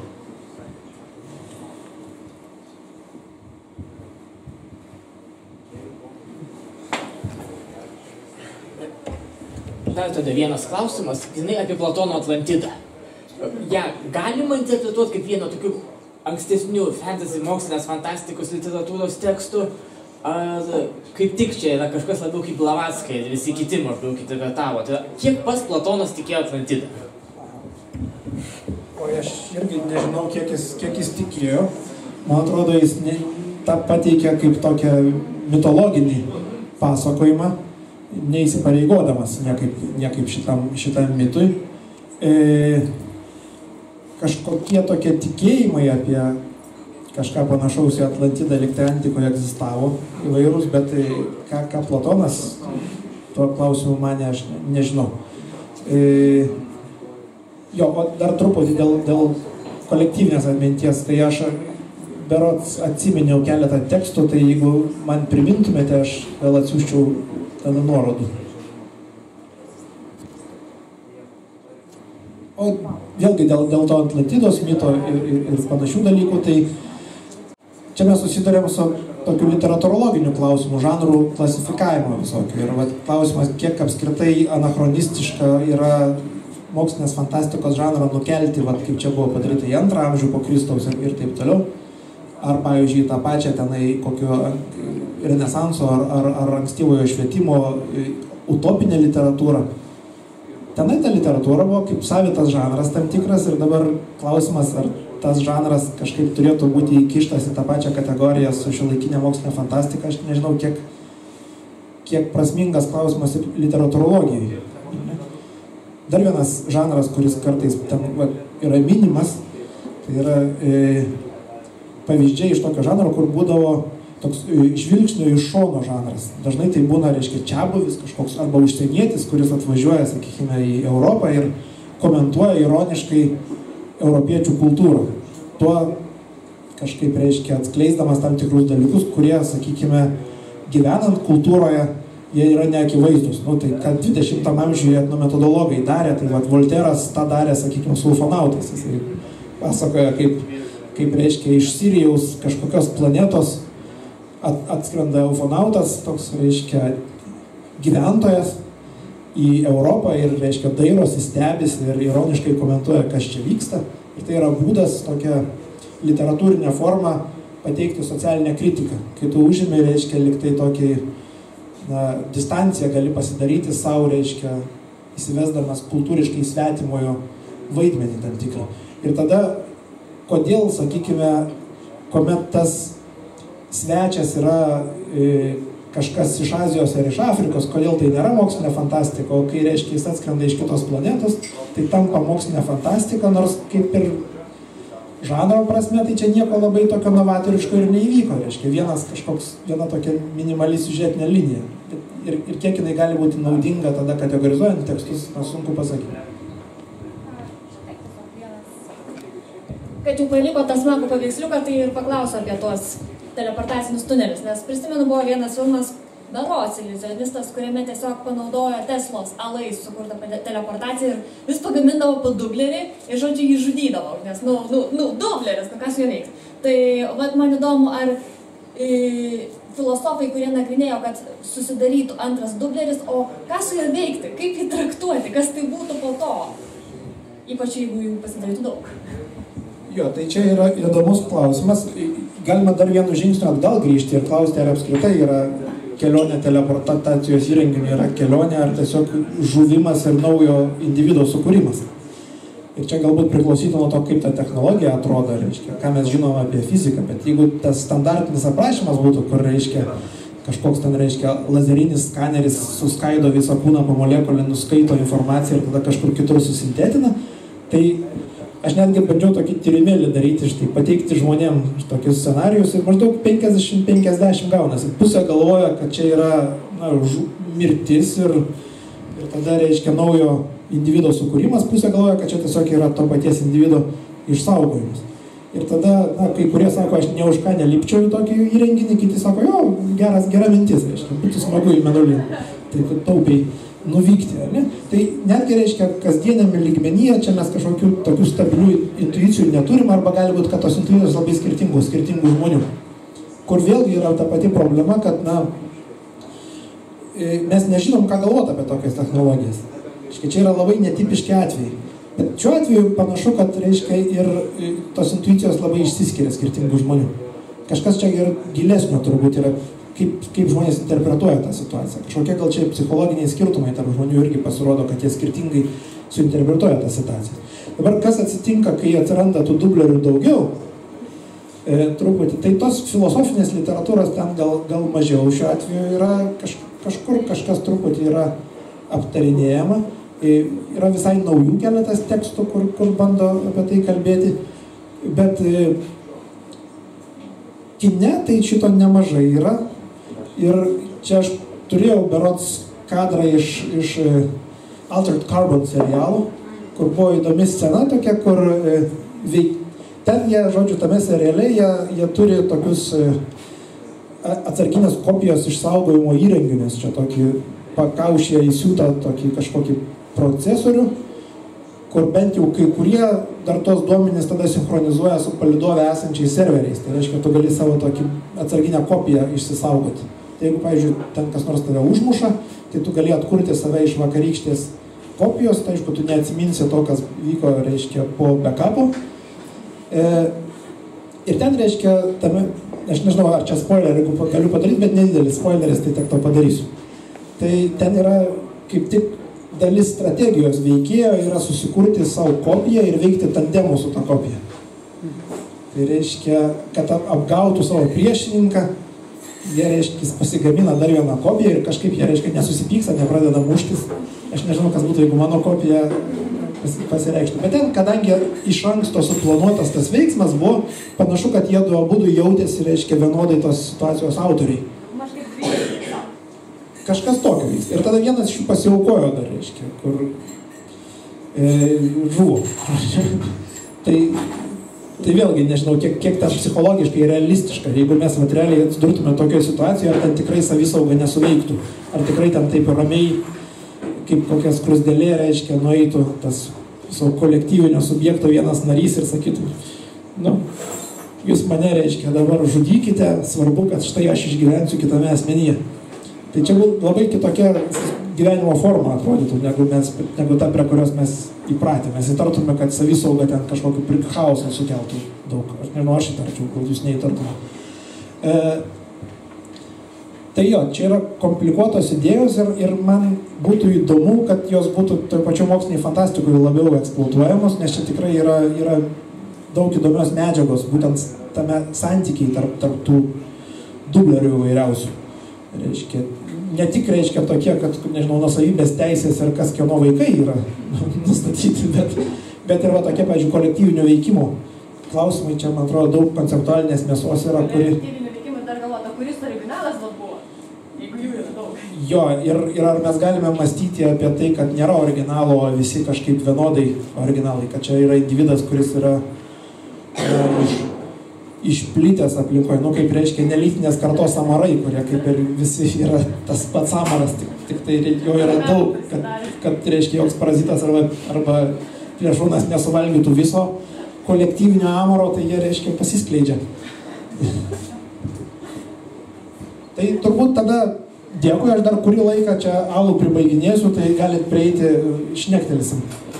Dar tada vienas klausimas, jinai apie Platono Atlantidą. Ja galima interpretuoti kaip vieną tokių ankstesnių fantasy, mokslinės fantastikos literatūros tekstų, ar kaip tik čia yra kažkas labiau kaip Blavatskai ir visi kiti maždaug interpretavo. Tai kiek pats Platonas tikėjo Atlantidą? O aš irgi nežinau, kiek jis, kiek jis tikėjo. Man atrodo, jis ne, tą pateikė kaip tokią mitologinį pasakojimą, neįsipareigodamas niekaip, niekaip šitam, šitam mitui. E, kažkokie tokie tikėjimai apie kažką panašaus į Atlantidą lyg tai antikoje egzistavo įvairūs, bet ką, ką Platonas tuo klausimu mane, aš nežinau. E, jo, o dar truputį dėl, dėl kolektyvinės atminties, tai aš berods atsiminiau keletą tekstų, tai jeigu man primintumėte, aš vėl atsiųsčiau tada nuorodų. O vėlgi dėl, dėl to Atlantidos mito ir, ir, ir panašių dalykų, tai čia mes susidurėm su tokiu literatūrologiniu klausimu, žanrų klasifikavimo visokiu. Ir vat, klausimas, kiek apskritai anachronistiška yra mokslinės fantastikos žanrą nukelti, vat, kaip čia buvo padaryta į antrą amžių po Kristaus ir, ir taip toliau. Ar, pavyzdžiui, tą pačią tenai kokio renesanso ar, ar, ar ankstyvojo švietimo utopinė literatūra. Tenai ta literatūra buvo kaip savitas žanras tam tikras ir dabar klausimas, ar tas žanras kažkaip turėtų būti įkištas į tą pačią kategoriją su šiuolaikinė mokslinė fantastika. Aš nežinau, kiek, kiek prasmingas klausimas literatūrologijai. Dar vienas žanras, kuris kartais ten va, yra minimas, tai yra e, pavyzdžiai iš tokio žanro, kur būdavo toks žvilgsnio iš šono žanras. Dažnai tai būna, reiškia, čiabuvis kažkoks arba užsienietis, kuris atvažiuoja, sakykime, į Europą ir komentuoja ironiškai europiečių kultūrą. Tuo kažkaip, reiškia, atskleisdamas tam tikrus dalykus, kurie, sakykime, gyvenant kultūroje, jie yra neakivaizdus. Nu, tai kad dvidešimtam amžiuje etnometodologai darė, tai vat, Volteras tą darė, sakykime, su ufonautais. Jis pasakoja, kaip, kaip, reiškia, iš Sirijaus kažkokios planetos At, atskrenda ufonautas, toks, reiškia, gyventojas į Europą ir, reiškia, dairosi, stebisi ir ironiškai komentuoja, kas čia vyksta. Ir tai yra būdas, tokia literatūrinė forma pateikti socialinę kritiką. Kai tu užimi, reiškia, lyg tai tokį na, distanciją gali pasidaryti savo, reiškia, įsivesdamas kultūriškai svetimojo vaidmenį tam tikrą. Ir tada, kodėl, sakykime, kuomet tas svečias yra e, kažkas iš Azijos ar iš Afrikos, kodėl tai nėra mokslinė fantastika, o kai, reiškia, jis atskrenda iš kitos planetos, tai tampa mokslinė fantastika, nors kaip ir žanro prasme, tai čia nieko labai tokio novatoriško ir neįvyko, reiškia, vienas kažkoks, viena tokia minimali siužetinė linija. Ir, ir kiek jinai gali būti naudinga tada kategorizuojant tekstus, na, sunku pasakyti. Kad jau paliko tą smagų paveiksliuką, tai ir paklausiu apie tuos teleportacinius tunelius, nes prisimenu, buvo vienas filmas berods iliuzionistas, kuriame tiesiog panaudojo Teslos alais sukurtą teleportaciją ir vis pagamindavo po dublerį ir, žodžiu, jį žudydavo, nes, nu, nu, nu dubleris, nu, kas jo veiks. Tai, vat, man įdomu, ar e, filosofai, kurie nagrinėjo, kad susidarytų antras dubleris, o ką su juo veikti, kaip jį traktuoti, kas tai būtų po to, ypač jeigu jų pasidarytų daug. Jo, tai čia yra įdomus klausimas. galima dar vienu žingsniu atgal grįžti ir klausti, ar apskritai yra kelionė teleportacijos įrenginiu, yra kelionė, ar tiesiog žuvimas ir naujo individo sukūrimas. Ir čia galbūt priklausytų nuo to, kaip ta technologija atrodo, reiškia, ką mes žinom apie fiziką, bet jeigu tas standartinis aprašymas būtų, kur, reiškia, kažkoks ten, reiškia, lazerinis skaneris suskaido visą kūną po molekulę, nuskaito informaciją ir tada kažkur kitur susintetina, tai aš netgi bandžiau tokį tyrimėlį daryti, štai, pateikti žmonėm tokius scenarius ir maždaug penkiasdešimt penkiasdešimt gaunasi. Pusė galvoja, kad čia yra na, mirtis ir, ir tada, reiškia, naujo individo sukūrimas, pusė galvoja, kad čia tiesiog yra to paties individo išsaugojimas. Ir tada, na, kai kurie sako, aš ne už ką nelipčiau į tokį įrenginį, kiti sako, jo, geras, gera mintis, reiškia, būtų smagu į Mėnulį taip taupiai nuvykti, ar ne? Tai netgi, reiškia, kasdieniame lygmenyje čia mes kažkokių tokių stabilių intuicijų neturim, arba gali būti, kad tos intuicijos labai skirtingos, skirtingų žmonių. Kur vėlgi yra ta pati problema, kad, na, mes nežinom, ką galvoti apie tokias technologijas. Čia yra labai netipiški atvejai. Bet šiuo atveju panašu, kad, reiškia, ir tos intuicijos labai išsiskiria skirtingų žmonių. Kažkas čia ir gilesnio turbūt yra, kaip, kaip žmonės interpretuoja tą situaciją. Kažkokie gal čia psichologiniai skirtumai tarp žmonių irgi pasirodo, kad jie skirtingai suinterpretuoja tą situaciją. Dabar kas atsitinka, kai atsiranda tų dublerių daugiau, e, truputį, tai tos filosofinės literatūros ten gal, gal mažiau šiuo atveju yra, kaž, kažkur kažkas truputį yra aptarinėjama. Yra visai naujų keletas tekstų, kur, kur bando apie tai kalbėti, bet kine tai šito nemažai yra. Ir čia aš turėjau berods kadrą iš, iš Altered Carbon serialų, kur buvo įdomi scena tokia, kur veik... ten jie, žodžiu, tame seriale jie, jie turi tokius atsarginės kopijos išsaugojimo įrenginius, čia tokį pakaušyje įsiūtą tokį kažkokį procesorių, kur bent jau kai kurie dar tos duomenys tada sinchronizuoja su palydove esančiais serveriais. Tai reiškia, tu gali savo tokį atsarginę kopiją išsisaugoti. Tai jeigu, pavyzdžiui, ten kas nors tave užmuša, tai tu gali atkurti save iš vakarykštės kopijos, tai aišku, tu neatsiminsi to, kas vyko, reiškia, po backupo. E, ir ten, reiškia, tame, aš nežinau, ar čia spoilerį galiu padaryti, bet nedidelis spoileris, tai tik to padarysiu. Tai ten yra kaip tik dalis strategijos veikėjo yra susikurti savo kopiją ir veikti tandemu su tą kopiją. Tai reiškia, kad apgautų savo priešininką, jie, reiškia, pasigamina dar vieną kopiją ir kažkaip jie, reiškia, nesusipyksta, nepradeda muštis. Aš nežinau, kas būtų, jeigu mano kopija pasireikštų. Bet ten, kadangi iš anksto suplanuotas tas veiksmas buvo, panašu, kad jie du abudu jautėsi, reiškia, vienodai tos situacijos autoriai. Kažkas tokio vyks. Ir tada vienas iš jų pasiaukojo dar, reiškia, kur e, žuvo. tai, tai vėlgi, nežinau, kiek, kiek ten psichologiškai realistiška. Jeigu mes materialiai atsidurtume tokioje situacijoje, ar ten tikrai savisauga nesuveiktų. Ar tikrai ten taip ramiai, kaip kokia skrusdėlė, reiškia, nueitų tas savo kolektyvinio subjekto vienas narys ir sakytų, nu, jūs mane, reiškia, dabar žudykite, svarbu, kad štai aš išgyvensiu kitame asmenyje. Tai čia labai kitokia gyvenimo forma atrodytų, negu, mes, negu ta, prie kurios mes įpratę. Mes įtartume, kad savisauga ten kažkokį chaosą sukeltų daug. Aš nežinau, aš įtarčiau, kol jūs neįtartume. E, tai jo, čia yra komplikuotos idėjos ir, ir man būtų įdomu, kad jos būtų toj pačiu moksliniai fantastikoje labiau eksploatuojamos, nes čia tikrai yra, yra daug įdomios medžiagos, būtent tame santykiai tarp, tarp tų dublerių įvairiausių. Reiškia, ne tik reiškia tokie, kad, nežinau, nuosavybės teisės ir kas kieno vaikai yra nustatyti, bet, bet ir va tokie, pavyzdžiui, kolektyvinio veikimo klausimai. Čia, man atrodo, daug konceptualinės mėsos yra, kuri... Kolektyvinio veikimo dar galvota, kuris originalas gal buvo, jeigu jų yra daug. Jo, ir, ir ar mes galime mąstyti apie tai, kad nėra originalo, o visi kažkaip vienodai originalai, kad čia yra individas, kuris yra e, iš... išplitęs aplinkoje, nu kaip reiškia nelytinės kartos samarai, kurie kaip ir visi yra tas pats samaras, tik, tik tai jo yra daug, kad, kad reiškia joks parazitas arba, arba plėšrūnas nesuvalgytų viso kolektyvinio amaro, tai jie reiškia pasiskleidžia. Tai turbūt tada dėkui, aš dar kurį laiką čia alų pribaiginėsiu, tai galit prieiti, šnektelėsim.